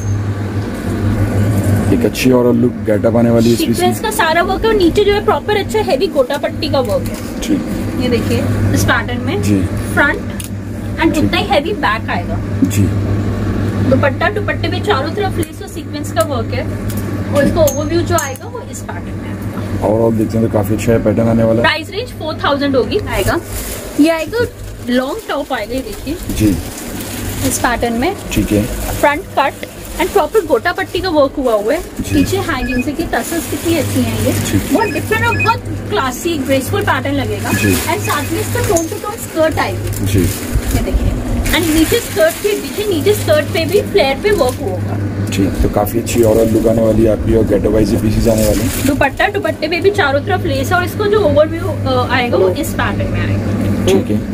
एक अच्छी और लुक गेटअप आने वाली है इस पीस सीक्वेंस का सारा वर्क है और नीचे जो है प्रॉपर अच्छा हैवी गोटा पट्टी का वर्क है। की। ठीक। ये देखिए इस पैटर्न में जी। फ्रंट एंड उतना ही हैवी बैक आएगा। जी, दुपट्टा दुपट्टे में चारों तरफ लेस और सीक्वेंस का वर्क है। और इसका ओवरव्यू जो आएगा वो इस पैटर्न में आएगा। और देखते हैं तो काफी अच्छा पैटर्न आने वाला है। प्राइस रेंज फोर थाउजेंड होगी। आएगा ये आएगा लॉन्ग टॉप आएगा। ये देखिए जी, इस पैटर्न में ठीक है। फ्रंट कट एंड प्रॉपर गोटा पट्टी का वर्क हुआ हुआ है। जी। पीछे हैंगिंग से की टसल्स कितनी अच्छी हैं ये। ठीक। बहुत डिफरेंट और बहुत क्लासी ग्रेसफुल पैटर्न लगेगा। जी। एंड साथ में इसका टोन टू टोन स्कर्ट आएगी। जी, ये देखिए एंड नीचे स्कर्ट के पीछे नीचे स्कर्ट पे भी फ्लेयर पे वर्क होगा। ठीक। तो काफी अच्छी और लुक आने वाली है आपकी और गेटअप वाइज पीसेस आने वाले हैं। दुपट्टा दुपट्टे पे भी चारों तरफ लेस है और इसको जो ओवरव्यू आएगा वो इस पैटर्न में आएगा। ठीक है।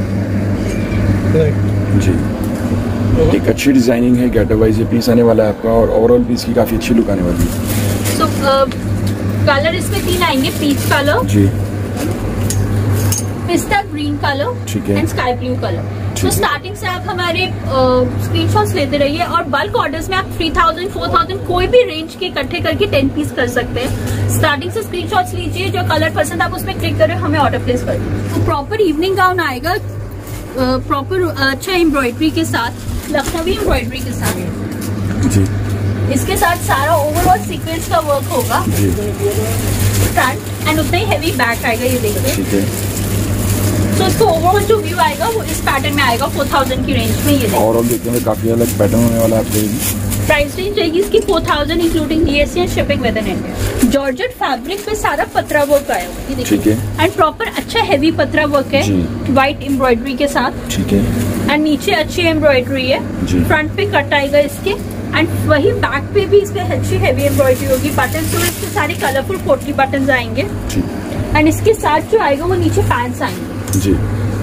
जी, एक अच्छी डिजाइनिंग है। गेटअप वाइज पीस आने वाला है आपका और ओवरऑल पीस की काफी अच्छी लुक आने वाली है। सो कलर इसमें तीन आएंगे। पीच कलर, जी, पिस्ता ग्रीन कलर ठीक है। And sky blue colour. तो ठीक है। स्टार्टिंग से आप हमारे स्क्रीनशॉट्स लेते रहिए और बल्क ऑर्डर्स में आप थ्री थाउजेंड फोर थाउजेंड कोई भी रेंज के इकट्ठे करके टेन पीस कर सकते हैं। स्टार्टिंग से स्क्रीनशॉट्स लीजिए, जो कलर पसंद आप उसमें क्लिक करें, हमें ऑर्डर प्लेस कर दीजिए। तो प्रॉपर इवनिंग गाउन आएगा प्रॉपर अच्छा एम्ब्रॉयडरी के साथ, लखनवी एम्ब्रॉयडरी के साथ। जी, इसके साथ सारा ओवरऑल सीक्वेंस का वर्क होगा जी, फ्रंट एंड उतना ही हैवी बैक आएगा। ये देखिए ठीक है। तो इसको ओवरऑल जो व्यू आएगा वो इस पैटर्न में आएगा फोर थाउजेंड की रेंज में। ये देखिए ओवरऑल देखते हैं काफी अलग पैटर्न होने वाला है आपको। प्राइस रेंज रहेगी इसकी four thousand including GST and shipping within India. Georgette fabric पे सारा पतरा वर्क आया हुआ है। ये देखिए ठीक है। एंड प्रॉपर अच्छा हैवी पतरा वर्क है जी। व्हाइट एम्ब्रॉयडरी के साथ। ठीक है। एंड नीचे अच्छी एम्ब्रॉयडरी है। जी। फ्रंट पे कट आएगा इसके एंड वही बैक पे भी इसमें अच्छी हैवी एम्ब्रॉयडरी होगी। बटन तो इसके सारे कलरफुल पोटली बटन आएंगे एंड इसके साथ जो आएगा वो नीचे पैंट्स आएंगे जी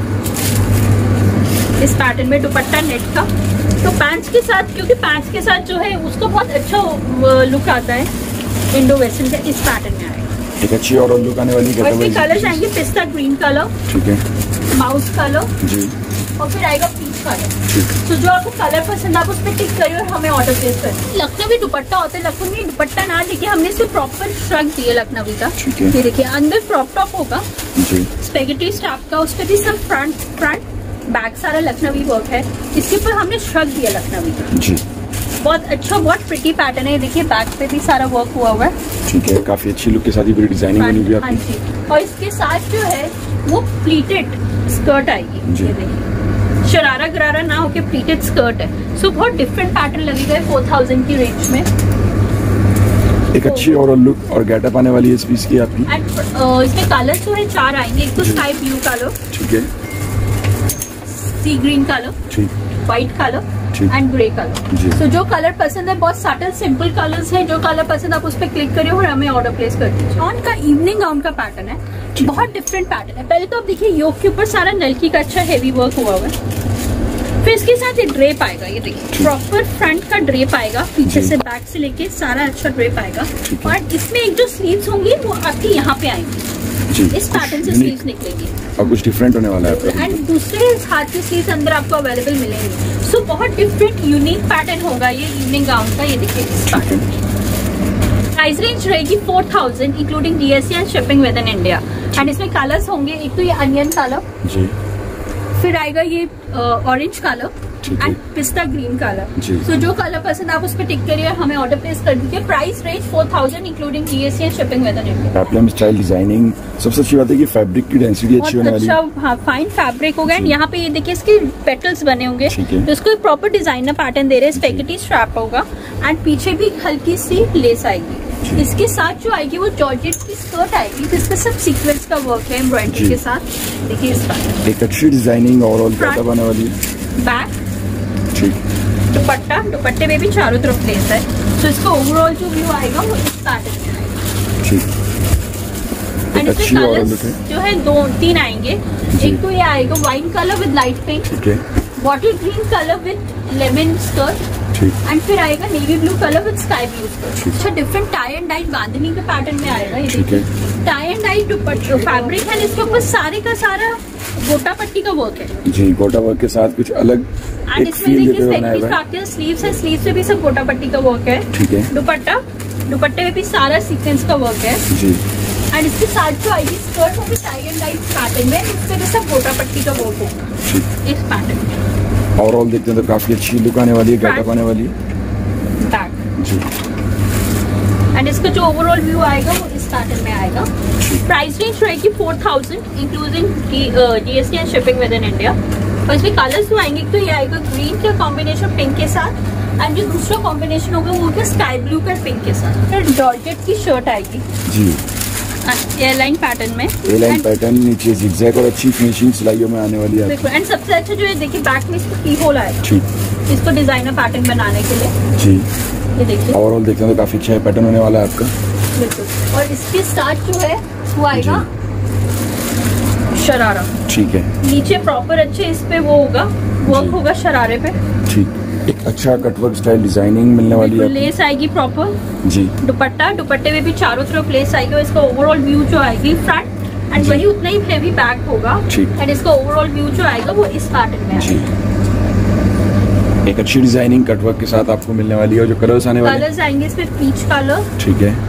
इस पैटर्न में। दुपट्टा नेट का, तो पैंट्स के साथ, क्योंकि पैंट्स के साथ जो है उसका बहुत अच्छा लुक आता है इंडो वेस्टर्न का, इस पैटर्न में आएगा। एक अच्छी और लुक आने वाली और इसके कलर्स आएंगे पिस्ता ग्रीन कलर, ठीक है, माउस कलर जी, और फिर आएगा पीच कलर। तो जो आपको कलर पसंद आप उस पर टिक करिए और हमें ऑर्डर प्लेस करें। लखनवी दुपट्टा होता है, लखनवी दुपट्टा ना देखिए, हमने इसे प्रॉपर श्रग दिया लखनवी का। ये देखिए अंदर क्रॉप टॉप होगा जी, स्पेगेटी स्टाफ का, उस पर भी सब फ्रंट फ्रंट बैक सारा लखनवी वर्क है। इसके ऊपर हमने श्रग दिया लखनवी का जी, बहुत अच्छा, बहुत प्रिटी पैटर्न है। देखिए बैक पे भी सारा वर्क हुआ हुआ है, ठीक है, काफी अच्छी लुक के साथ ही पूरी डिजाइनिंग बनी हुई है हाँ जी। और इसके साथ जो है वो प्लीटेड स्कर्ट आएगी, ये देखिए शरारा गरारा ना होके प्लीटेड स्कर्ट है। सो बहुत डिफरेंट पैटर्न लगेगा फोर थाउजेंड की रेंज में। एक अच्छी और लुक और गेटअप आने वाली है इस पीस की आपकी। एंड इसमें कलर जो है चार आएंगे, एक तो स्काई ब्लू कलर, ठीक है, सी ग्रीन कलर, ठीक, व्हाइट कलर ठीक, एंड ग्रे कलर। तो जो कलर पसंद है बहुत सटल सिंपल कलर्स है, जो कलर पसंद आप उस पर क्लिक करिए और हमें ऑर्डर प्लेस कर दीजिए। गाउन का इवनिंग गाउन का पैटर्न है, बहुत डिफरेंट पैटर्न है। पहले तो आप देखिए योक के ऊपर सारा नलकी का अच्छा हेवी वर्क हुआ हुआ है, फिर इसके साथ ये ड्रेप आएगा, ये देखिए प्रॉपर फ्रंट का ड्रेप आएगा, पीछे से बैक से लेके सारा अच्छा ड्रेप आएगा। और इसमें एक जो स्लीव्स होंगी वो आपकी यहाँ पे आएंगी, इस पैटर्न से स्लीव्स निकलेंगी और कुछ डिफरेंट होने वाला है। एंड दूसरे हाथ के स्लीव्स अंदर आपको अवेलेबल मिलेंगे। सो so, बहुत डिफरेंट यूनिक पैटर्न होगा ये इवनिंग गाउन का। ये देखिए इस पैटर्न प्राइस रेंज रहेगी four thousand including GST and shipping within India. And इसमें कलर्स होंगे, एक तो ये अनियन कलर जी, फिर आएगा ये ऑरेंज कलर एंड पिस्ता ग्रीन कलर। सो जो कलर पसंद आप उस पर टिक करिए और हमें ऑर्डर प्लेस कर दीजिए। Price range four thousand including GST and shipping within India. Peplum style designing, सबसे अच्छी बात है कि फैब्रिक की डेंसिटी अच्छी होने वाली है। अच्छा, हाँ, फाइन फैब्रिक होगा। एंड यहाँ पे ये देखिए इसके पेटल्स बने होंगे, तो इसको एक प्रॉपर डिजाइनर पैटर्न दे रहे हैं। स्पेगेटी स्ट्रैप होगा एंड पीछे भी हल्की सी लेस आएगी। इसके साथ जो आएगी वो जॉर्जेट की स्कर्ट आएगी, जिसका सब सीक्वेंस का वर्क है एम्ब्रॉयडरी के साथ। देखिए इस पैटर्न एक अच्छी डिजाइनिंग ओवरऑल गेटअप आने वाली है। बैक ठीक, दुपट्टा, दुपट्टे में भी चारों तरफ लेस है। तो इसका ओवरऑल जो व्यू आएगा वो इस पैटर्न में आएगा। ठीक, एंड इसके कलर्स जो है दो तीन आएंगे, एक तो ये आएगा wine colour with light pink, ठीक है, bottle green colour with lemon skirt, and फिर आएगा navy blue colour with sky blue skirt. अच्छा, different tie and dye bandhani के पैटर्न में आएगा। ये देखिए tie and dye dupatta fabric है, इसके ऊपर सारे का सारा गोटा पट्टी का वर्क है जी, गोटा वर्क के साथ कुछ अलग एंड इसमें देखिए स्पेगेटी स्लीव्स है, स्लीव्स पे भी सब गोटा पट्टी का वर्क है। ठीक है, दुपट्टा, दुपट्टे में भी सारा सीक्वेंस का वर्क है जी। एंड इसके साथ जो आएगी स्कर्ट वो भी टाई एंड डाई पैटर्न में, इसपे भी सब गोटा पट्टी का वर्क होगा इस पैटर्न में। ओवरऑल देखते हैं तो काफी अच्छी लुक आने वाली है, गेटअप आने वाली है बैक जी। एंड इसका जो ओवरऑल व्यू आएगा वो इस पैटर्न में आएगा। प्राइस रेंज रहेगी four thousand including GST and shipping within India. और इसमें कलर्स जो आएंगे, तो ये आएगा ग्रीन का कॉम्बिनेशन पिंक के साथ, एंड जो दूसरा कॉम्बिनेशन होगा वो होगा स्काई ब्लू का पिंक के साथ। फिर जॉर्जेट की शर्ट आएगी जी, एयरलाइन पैटर्न में, एयरलाइन पैटर्न, नीचे जिगजैग और अच्छी फिनिशिंग सिलाइयों में आने वाली है। एंड सबसे अच्छा जो है देखिए बैक में इसको की होल आएगा ठीक, इसको डिजाइनर पैटर्न बनाने के लिए जी। ये देखिए ओवरऑल देखते हैं तो काफी अच्छा पैटर्न होने वाला है आपका बिल्कुल। और इसके साथ जो है वो आएगा शरारा, ठीक है, नीचे प्रॉपर अच्छे इस पे वो होगा वर्क होगा शरारे पे ठीक। एक अच्छा कटवर्क स्टाइल डिजाइनिंग मिलने वाली है, लेस आएगी प्रॉपर जी। दुपट्टा, दुपट्टे में भी चारों तरफ लेस आएगी। और इसका ओवरऑल व्यू जो आएगी फ्रंट एंड वही उतना ही हेवी बैक होगा एंड इसका ओवरऑल व्यू जो आएगा वो इस पैटर्न में आएगा। एक अच्छी डिजाइनिंग कटवर्क के साथ आपको मिलने वाली है। जो कलर्स आने वाले कलर्स आएंगे इसमें पीच कलर, ठीक है,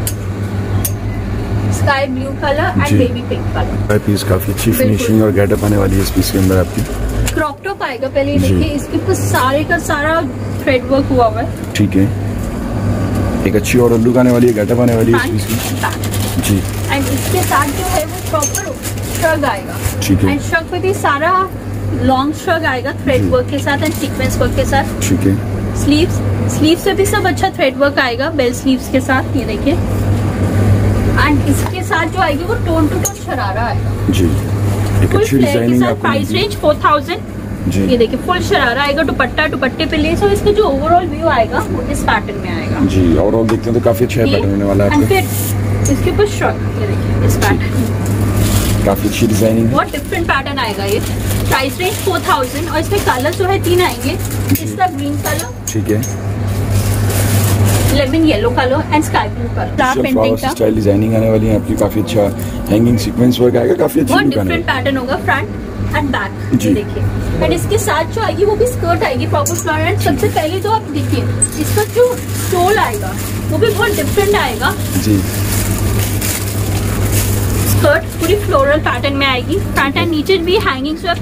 sky blue colour and baby pink colour. Piece काफी अच्छी फिनिशिंग और गेटअप आने वाली है इस पीस के अंदर आपकी। क्रॉप टॉप आएगा, पहले देखिए इसके ऊपर सारे का सारा थ्रेड वर्क हुआ हुआ है, ठीक है। एक अच्छी और लुक आने वाली है, गेटअप आने वाली है इस पीस की जी। एंड इसके साथ जो है वो प्रॉपर श्रग आएगा, ठीक है। एंड श्रग पे भी सारा लॉन्ग श्रग आएगा थ्रेड वर्क के साथ एंड सीक्वेंस वर्क के साथ, ठीक है। स्लीव्स, स्लीव्स पे भी सब अच्छा थ्रेड वर्क आएगा बेल स्लीव्स के साथ, ये देखिए। एंड इसके साथ जो आएगी वो टोन टू टोन शरारा आएगा जी। एक अच्छी डिजाइनिंग आपको। प्राइस रेंज फोर थाउजेंड जी। ये देखिए फुल शरारा आएगा, दुपट्टा दुपट्टे पे लेस, और इसका जो ओवरऑल व्यू आएगा वो इस पैटर्न में आएगा जी। ओवरऑल देखते हैं तो काफी अच्छा पैटर्न होने वाला है एंड आपका। फिर इसके ऊपर श्रग, ये देखिए इस पैटर्न, काफी अच्छी डिजाइनिंग है। बहुत डिफरेंट पैटर्न आएगा ये। प्राइस रेंज फोर थाउजेंड, और इसमें कलर जो है तीन आएंगे। इसका ग्रीन कलर, ठीक है, lemon yellow colour and sky blue colour. Flower painting का स्टाइल डिजाइनिंग आने वाली है आपकी, काफी अच्छा हैंगिंग सीक्वेंस वर्क आएगा, काफी अच्छी बहुत लुक आने डिफरेंट पैटर्न होगा फ्रंट एंड बैक। जी। ये देखिए, एंड इसके साथ जो आएगी वो भी स्कर्ट आएगी प्रॉपर फ्लोरल। एंड सबसे पहले तो आप देखिए इसका जो स्टोल आएगा वो भी बहुत डिफरेंट आएगा जी। स्कर्ट पूरी फ्लोरल पैटर्न में आएगी। फ्रंट एंड नीचे भी हैंगिंग जो है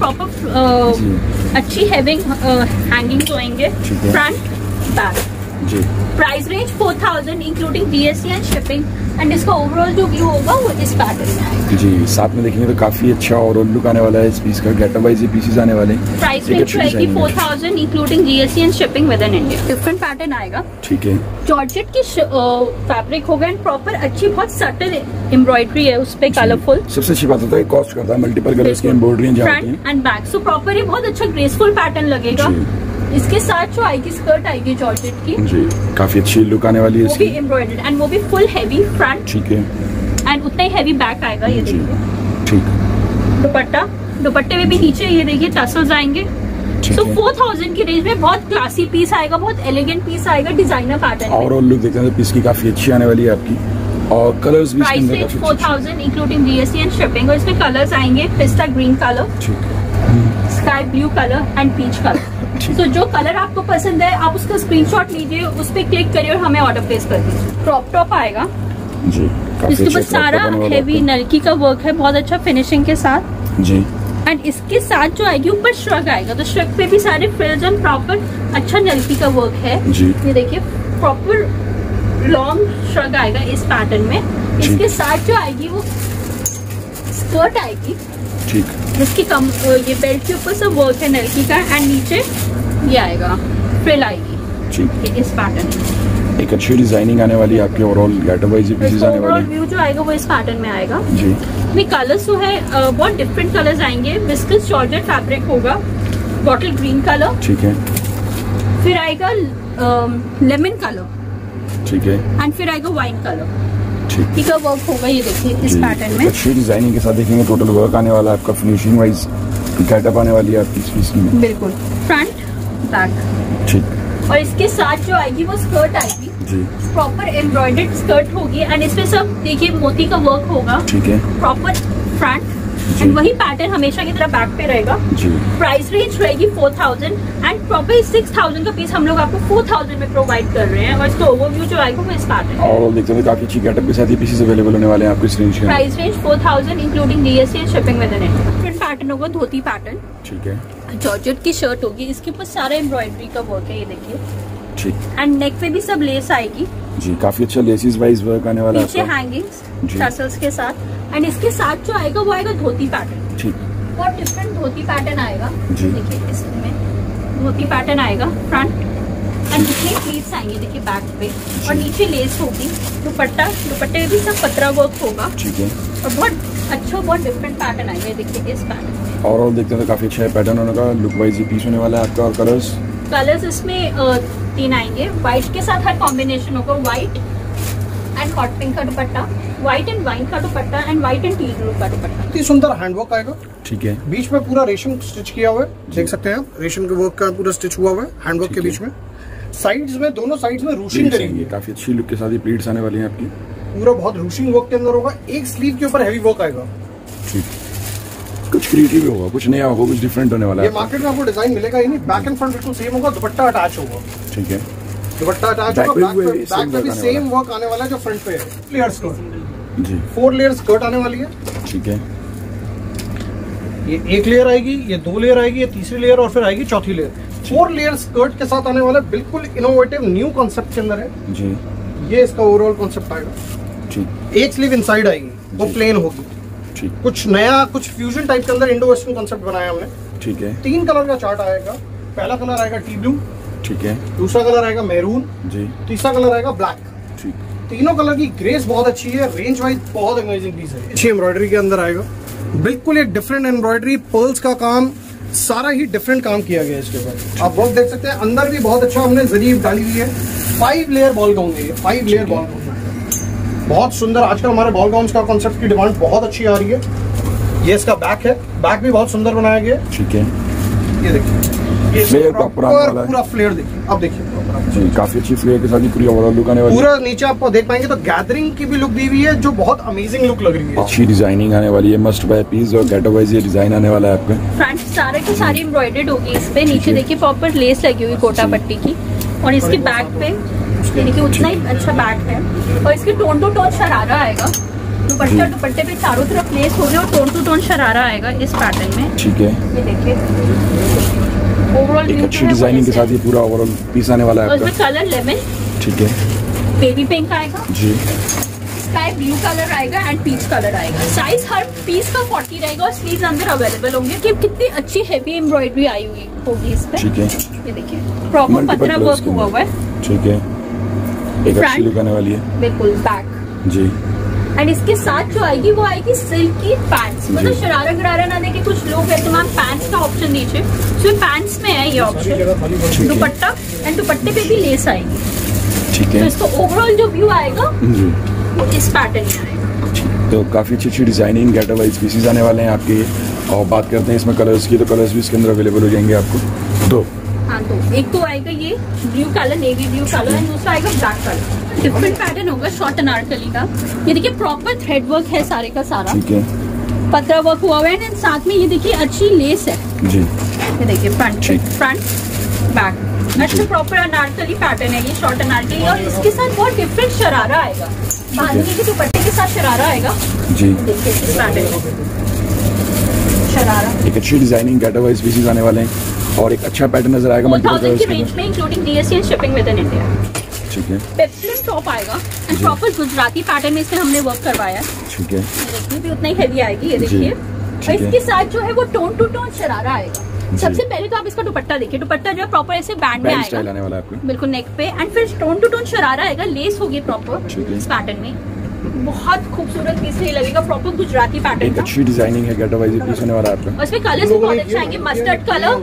प्रॉपर अच्छी हैविंग हैंगिंग होंगे फ्रंट बैक जी। Price range four thousand including GST and shipping. And इसका ओवरऑल जो व्यू होगा वो इस पैटर्न में आएगा जी। साथ में देखेंगे तो काफी अच्छा ओवरऑल लुक आने वाला है इस पीस का। गेटअप वाइज ये पीसेस आने वाले हैं। प्राइस रेंज रहेगी four thousand including GST and shipping within India. Different pattern आएगा, ठीक है। जॉर्जेट की फैब्रिक होगा एंड प्रॉपर अच्छी बहुत सटल एम्ब्रॉयडरी है उस पे, कलरफुल। सबसे अच्छी बात होता है कॉस्ट करता है, मल्टीपल कलर्स की embroidery front and back, so proper ये बहुत अच्छा ग्रेसफुल पैटर्न लगेगा। इसके साथ जो आएगी स्कर्ट आएगी जॉर्जेट की जी, काफी अच्छी लुक आने वाली है वो भी इसकी, एम्ब्रॉयडर्ड एंड वो भी फुल हैवी फ्रंट, ठीक है, एंड उतना ही हैवी बैक आएगा। ये जी, देखिए ठीक। दुपट्टा, दुपट्टे में भी नीचे ये देखिए टसल्स आएंगे। सो फोर थाउजेंड की रेंज में बहुत क्लासी पीस आएगा, बहुत एलिगेंट पीस आएगा डिजाइनर पैटर्न। और लुक देखते हैं तो पीस की काफी अच्छी आने वाली है आपकी, और कलर्स भी इसके प्राइस अंदर रेंज काफी फोर अच्छे- thousand including GST and shipping. और इसमें कलर्स आएंगे पिस्ता ग्रीन कलर, ठीक, sky blue colour and peach colour. So जो कलर आपको पसंद है आप उसका स्क्रीनशॉट लीजिए, उस पर क्लिक करिए और हमें ऑर्डर प्लेस कर दीजिए। क्रॉप टॉप आएगा जी, काफी इसके अच्छा ऊपर सारा crop top आने वाला हेवी है नलकी का वर्क है, बहुत अच्छा फिनिशिंग के साथ। आपका। जी, एंड इसके साथ जो आएगी ऊपर श्रग आएगा, तो श्रग पे भी सारे फ्रिल्स एंड प्रॉपर अच्छा नलकी का वर्क है। जी। ये देखिए प्रॉपर लॉन्ग श्रग आएगा इस पैटर्न में। इसके साथ जो आएगी वो स्कर्ट आएगी, ठीक, जिसकी कम ये बेल्ट के ऊपर सब वर्क है नलकी का, एंड नीचे ये आएगा फ्रिल आएगी, ठीक। ये इस पैटर्न में। एक अच्छी डिजाइनिंग आने वाली है आपके, ओवरऑल गेटअप वाइज ये पीसेस आने ओवरऑल वाले हैं। व्यू जो आएगा वो इस पैटर्न में आएगा। जी, इसमें कलर्स जो है अ, बहुत डिफरेंट कलर्स आएंगे। विस्कस जॉर्जेट फैब्रिक होगा, बॉटल ग्रीन कलर, ठीक है, फिर आएगा लेमन कलर, ठीक है, एंड फिर आएगा वाइन कलर। ठीक। ठीक है वर्क होगा ये देखिए इस जी, पैटर्न एक में। अच्छी डिजाइनिंग के साथ देखेंगे, टोटल वर्क आने वाला है आपका, फिनिशिंग वाइज गेटअप आने वाली है आपकी इस पीस में। बिल्कुल फ्रंट बैक, ठीक, और इसके साथ जो आएगी वो स्कर्ट आएगी, जी, प्रॉपर एम्ब्रॉयडर्ड स्कर्ट होगी, एंड इसमें सब देखिए मोती का वर्क होगा, ठीक है, प्रॉपर फ्रंट, जी। एंड वही पैटर्न हमेशा की तरह बैक पे रहेगा। जी, प्राइस रेंज रहेगी four thousand, and proper six thousand का पीस हम लोग आपको फोर थाउजेंड में प्रोवाइड कर रहे हैं। और इसका ओवरव्यू जो आएगा वो इस पैटर्न है। और देखते हैं तो काफी अच्छी गेटअप के साथ ये पीसेस अवेलेबल होने वाले हैं आपको इस रेंज के अंदर। Price range four thousand including GST and shipping within India. Print pattern होगा, धोती पैटर्न, ठीक है, जॉर्जेट की शर्ट होगी, इसके ऊपर सारा एम्ब्रॉयडरी का वर्क है ये देखिए, ठीक, एंड नेक पे भी सब लेस आएगी, जी, काफी अच्छा लेसिस वाइज वर्क आने वाला है नीचे आपका। हैंगिंग्स जी। टसल्स के साथ, एंड इसके साथ जो आएगा वो आएगा धोती पैटर्न। ठीक, बहुत डिफरेंट धोती पैटर्न आएगा। जी। देखिए इसमें धोती पैटर्न आएगा फ्रंट, एंड इसमें प्लीट्स आएंगे देखिए बैक पे, और नीचे लेस होगी। दुपट्टा, दुपट्टे में भी सब पतरा वर्क होगा, ठीक है, और बहुत अच्छा बहुत डिफरेंट पैटर्न आएगा देखिए इस पैटर्न में। और और देखते हैं तो काफी अच्छा पैटर्न होने का, लुक वाइज ये पीस होने वाला है आपका। और कलर्स कलर्स इसमें अ, तीन आएंगे। व्हाइट के साथ हर कॉम्बिनेशन होगा, व्हाइट एंड हॉट पिंक का दुपट्टा, व्हाइट एंड वाइन का dupatta, and white and teal blue का दुपट्टा। बहुत ही सुंदर हैंडवर्क आएगा, ठीक है, बीच में पूरा रेशम स्टिच किया हुआ है, देख सकते हैं आप, रेशम के वर्क का पूरा स्टिच हुआ हुआ है हैंडवर्क के ठीक है। बीच में। साइड्स में, दोनों साइड्स में रूशिंग प्लीट्स करेंगे, आएंगे, काफी अच्छी लुक के साथ ये प्लीट्स आने वाली हैं आपकी। पूरा बहुत रूशिंग वर्क के अंदर होगा। एक स्लीव के ऊपर हैवी वर्क आएगा। ठीक, कुछ क्रिएटिव होगा, कुछ नया होगा, कुछ डिफरेंट होने वाला ये है। मार्केट में आपको डिजाइन मिलेगा ही नहीं। बैक एंड फ्रंट बिल्कुल सेम होगा, दुपट्टा अटैच होगा, ठीक है, दुपट्टा अटैच Back होगा, पे भी बैक same पे भी work आने सेम वाला वर्क आने वाला है जो फ्रंट पे है। लेयर स्कर्ट, जी, फोर लेयर स्कर्ट आने वाली है। ठीक है, ये एक लेयर आएगी, ये दो लेयर आएगी, ये तीसरी लेयर, और फिर आएगी चौथी लेयर। फोर लेयर स्कर्ट के साथ आने वाला है, बिल्कुल इनोवेटिव न्यू कॉन्सेप्ट के अंदर है। जी, ये इसका ओवरऑल कॉन्सेप्ट आएगा। ठीक, एक स्लीव इनसाइड आएगी, वो जी। प्लेन होगी। ठीक, कुछ नया, कुछ फ्यूजन टाइप के अंदर इंडो वेस्टर्न कॉन्सेप्ट बनाया हमने। ठीक है, तीन कलर का चार्ट आएगा। पहला कलर आएगा टी ब्लू, ठीक है, दूसरा कलर आएगा मैरून, जी, तीसरा कलर आएगा ब्लैक। ठीक, तीनों कलर की ग्रेस बहुत अच्छी है, रेंज वाइज बहुत अमेजिंग पीस है। अच्छी एम्ब्रॉयडरी के अंदर आएगा, बिल्कुल एक डिफरेंट एम्ब्रॉयडरी, पर्ल्स का काम, सारा ही डिफरेंट काम किया गया है इसके ऊपर। आप वर्क देख सकते हैं, अंदर भी बहुत अच्छा हमने जरी डाली हुई है। फाइव लेयर बॉल गाउन है ये, फाइव लेयर बॉल गाउन है, बहुत सुंदर। आजकल हमारे बॉल गाउन का कॉन्सेप्ट की डिमांड बहुत अच्छी आ रही है। ये इसका बैक है, बैक भी बहुत सुंदर बनाया गया है। ठीक है, ये देखिए, ये फ्लेयर प्रॉपर आने वाला है। पूरा फ्लेयर देखिए, अब देखिए जी, काफी अच्छी फ्लेयर के साथ ही पूरी ओवरऑल लुक आने वाली है। पूरा नीचे आपको देख पाएंगे तो गैदरिंग की भी लुक दी हुई है, जो बहुत अमेजिंग लुक लग रही है। अच्छी डिजाइनिंग आने वाली है, मस्ट बाय पीस और गेटअप वाइज ये डिजाइन आने वाला है आपका। फ्रंट सारे की सारी एम्ब्रॉयडर्ड होगी इस पे। नीचे देखिए प्रॉपर लेस लगी हुई कोटा पट्टी की, और इसके बैक पे ये देखिए उतना ही अच्छा बैक है, और इसके टोन टू टोन शरारा आएगा। दुपट्टा दुपट्टे पे चारों तरफ लेस हो गए और टोन टू टोन शरारा आएगा इस पैटर्न में। ठीक है, ये देखिए ओवरऑल एक अच्छी डिजाइनिंग के साथ ये पूरा ओवरऑल पीस आने वाला है और आपका। इसमें कलर लेमन, ठीक है, बेबी पिंक आएगा जी, स्काई ब्लू कलर आएगा एंड पीच कलर आएगा। साइज हर पीस का फोर्टी रहेगा और स्लीव्स अंदर अवेलेबल होंगे। कि कितनी अच्छी हेवी एम्ब्रॉयडरी आई हुई होगी इस पे। ठीक है, ये देखिए प्रॉपर पतरा वर्क हुआ हुआ है। ठीक है, एक अच्छी लुक आने वाली है बिल्कुल बैक जी। एंड इसके साथ जो आएगी वो आएगी सिल्क की पैंट्स, मतलब शरारा गरारा ना देके कुछ लोग है तो मैम पैंट्स का ऑप्शन दीजिए, तो पैंट्स में है ये ऑप्शन। दुपट्टा एंड दुपट्टे पे भी लेस आएगी। ठीक तो है, इसका ओवरऑल जो व्यू आएगा जी, वो इस पैटर्न में आएगा। तो काफी अच्छी अच्छी डिजाइनिंग गेटअप वाइज पीसेस आने वाले हैं आपके। और बात करते हैं इसमें कलर्स की, तो कलर्स भी इसके अंदर अवेलेबल हो जाएंगे आपको। दो हाँ, तो एक तो आएगा ये blue colour, navy blue colour, and दूसरा आएगा ब्लैक कलर। डिफरेंट पैटर्न होगा शॉर्ट अनारकली का। ये देखिए प्रॉपर थ्रेड वर्क है सारे का सारा, ठीक है, पतरा वर्क हुआ हुआ है, एंड साथ में ये देखिए अच्छी लेस है जी। ये देखिए फ्रंट फ्रंट बैक अच्छा प्रॉपर अनारकली पैटर्न है ये, शॉर्ट अनारकली। और इसके साथ बहुत डिफरेंट शरारा आएगा, बांधनी के दुपट्टे के साथ शरारा आएगा जी। देखिए इस पैटर्न शरारा। एक अच्छी डिजाइनिंग गेटअप वाइज पीसेस आने वाले हैं और एक अच्छा पैटर्न नजर आएगा मल्टीपल थाउजेंड कलर्स की के रेंज अंदर। में including GST and shipping within India. ठीक है, पेप्लम टॉप आएगा एंड प्रॉपर गुजराती पैटर्न में इसमें हमने वर्क करवाया है। ठीक है, देखिए भी उतना ही हेवी आएगी ये देखिए। और इसके साथ जो है वो टोन टू टोन शरारा आएगा। सबसे पहले तो आप इसका दुपट्टा देखिए, दुपट्टा जो है प्रॉपर ऐसे बैंड में स्टाइल आएगा आने वाला है आपको, बिल्कुल नेक पे, एंड फिर टोन टू टोन शरारा आएगा, लेस होगी प्रॉपर इस पैटर्न में। बहुत खूबसूरत पीस नहीं लगेगा, प्रॉपर गुजराती पैटर्न एक का। अच्छी डिजाइनिंग है गेटअप वाइज पीस होने वाला है आपका। और इसमें कलर्स भी बहुत अच्छे आएंगे, मस्टर्ड कलर,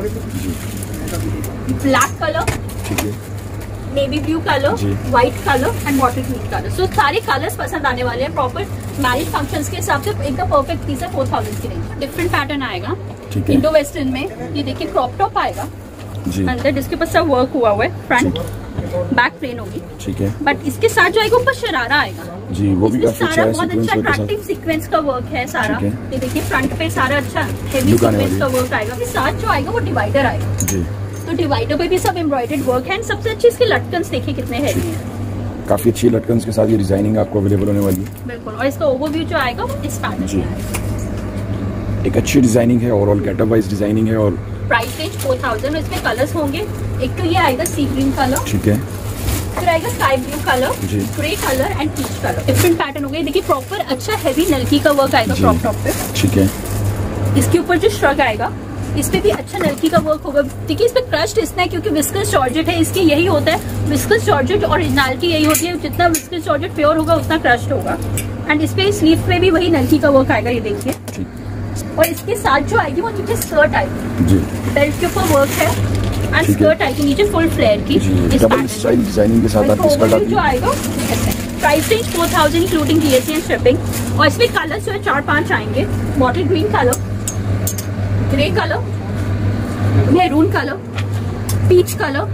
ब्लैक कलर, ठीक है, navy blue colour, white colour and water green colour. So सारे कलर्स पसंद आने वाले हैं। प्रॉपर मैरिज फंक्शंस के हिसाब से एकदम परफेक्ट पीस है। फोर थाउजेंड की रेंज डिफरेंट पैटर्न आएगा इंडो वेस्टर्न में। ये देखिए क्रॉप टॉप आएगा जी, अंदर जिसके ऊपर सब वर्क हुआ हुआ है, फ्रंट बैक प्लेन होगी, ठीक है, बट इसके साथ जो आएगा ऊपर शरारा आएगा जी, वो भी काफी अच्छा सारा है बहुत सीक्वेंस अच्छा वर्क के अट्रैक्टिव सीक्वेंस का वर्क है सारा। ठीक है। ये देखिए फ्रंट पे सारा अच्छा हेवी Look आने सीक्वेंस का वर्क आएगा। इसके साथ जो आएगा वो डिवाइडर आएगा, साथ जी। तो डिवाइडर पे भी सब एम्ब्रॉयडर्ड वर्क है। सबसे अच्छी इसके लटकन्स देखिए कितने हेवी हैं, काफी अच्छी लटकन्स के साथ ये डिजाइनिंग आपको अवेलेबल होने वाली है बिल्कुल। और इसका ओवरव्यू जो आएगा वो इस पैटर्न जी। में आएगा। एक अच्छी डिजाइनिंग है, ओवरऑल गेटअप वाइज डिजाइनिंग है। और प्राइस रेंज फोर थाउजेंड। इसमें कलर्स होंगे, एक तो ये आएगा सी ग्रीन कलर, ठीक है, फिर आएगा स्काई ब्लू कलर, जी। Grey colour and peach colour. Different pattern हो गए। देखिए प्रॉपर अच्छा हेवी नलकी का वर्क आएगा जी। क्रॉप टॉप पे। ठीक है, इसके ऊपर जो श्रग आएगा इस पे भी अच्छा नलकी का वर्क होगा। देखिए इस पे क्रस्ट इसमें है क्योंकि विस्कस जॉर्जेट है, इसकी यही होता है विस्कस जॉर्जेट, ओरिजिनलिटी यही होती है, जितना विस्कस जॉर्जेट प्योर होगा उतना क्रस्ट होगा। एंड इस पे स्लीव पे भी वही नलकी का वर्क आएगा, ये देखिए। और इसके साथ जो आएगी वो नीचे स्कर्ट आएगी जी, बेल्ट के ऊपर वर्क है, एंड स्कर्ट आएगी नीचे फुल फ्लेयर की इस डबल पैटर्न स्टाइल डिजाइनिंग के साथ आपकी स्कर्ट आती जो है। आएगा। Price range four thousand including GST and shipping. और इसमें कलर जो है चार पांच आएंगे, bottle green colour, grey colour, maroon colour, peach colour,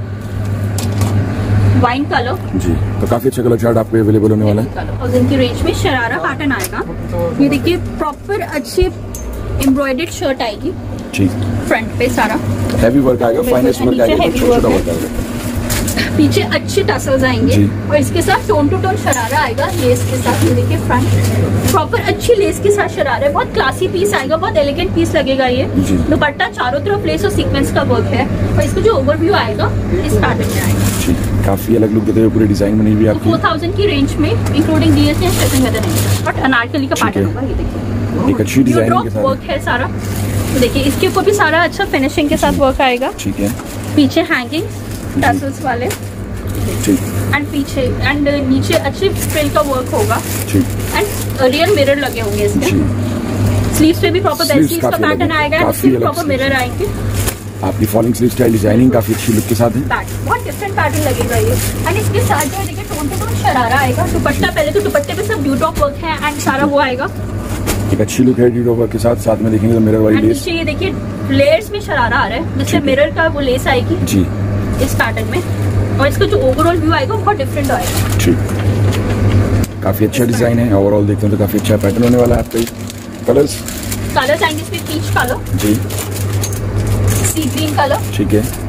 wine colour जी। तो काफी अच्छा कलर चार्ट आपको अवेलेबल होने वाला है। और इनकी रेंज में शरारा पैटर्न आएगा। ये देखिए प्रॉपर अच्छी एम्ब्रॉयडर्ड शर्ट आएगी ठीक, फ्रंट पे सारा हैवी वर्क आएगा, फाइनेस्ट वर्क नीचे आएगा, heavy छोटा छोटा work वर्क आएगा। पीछे अच्छे टसल्स आएंगे जी। और इसके साथ टोन टू टोन शरारा आएगा लेस के साथ। ये देखिए फ्रंट प्रॉपर अच्छी लेस के साथ शरारा है, बहुत क्लासी पीस आएगा, बहुत एलिगेंट पीस लगेगा ये। जी। दुपट्टा चारों तरफ लेस और सीक्वेंस का वर्क है और इसका जो ओवरव्यू आएगा इस पैटर्न में आएगा। ठीक, काफी अलग लुक देते हुए पूरी डिजाइन बनी हुई है आपकी। फोर थाउजेंड की रेंज में including GST and shipping within India. But anarkali का ठीक है। पैटर्न होगा, ये देखिए एक अच्छी डिजाइनिंग के साथ वर्क है सारा। तो देखिए इसके ऊपर भी सारा अच्छा फिनिशिंग के साथ वर्क आएगा। ठीक है, पीछे हैंगिंग टसल्स वाले ठीक एंड पीछे एंड नीचे अच्छी फ्रिल का वर्क होगा ठीक एंड रियल मिरर लगे होंगे इसके। जी। स्लीव्स पे भी प्रॉपर बेल Sleeves स्लीव्स का काफी पैटर्न अलग है, आएगा, काफी अलग प्रॉपर sleeves मिरर आएंगे। आपकी फॉलिंग स्लीव स्टाइल डिजाइनिंग काफी अच्छी लुक के साथ है। पैटर्न बहुत डिफरेंट पैटर्न लगेगा ये। एंड इसके साथ जो है देखिए टोन पे तो शरारा आएगा। दुपट्टा पहले तो दुपट्टे पे सब ड्यूटॉप वर्क है एंड सारा वो आएगा। एक अच्छी लुक है ड्यूटॉप वर्क के साथ, साथ में देखेंगे तो मिरर वाली एंड लेस। नीचे ये देखिए लेयर्स में शरारा आ रहा है, जिससे मिरर का वो लेस आएगी जी इस पैटर्न में। और इसका जो ओवरऑल व्यू आएगा बहुत डिफरेंट आएगा। ठीक, काफी अच्छा डिजाइन है। ओवरऑल देखते हैं तो काफी अच्छा पैटर्न होने वाला है आपका। कलर्स कलर्स आएंगे इसमें पीच कलर, जी, सी ग्रीन कलर, ठीक है,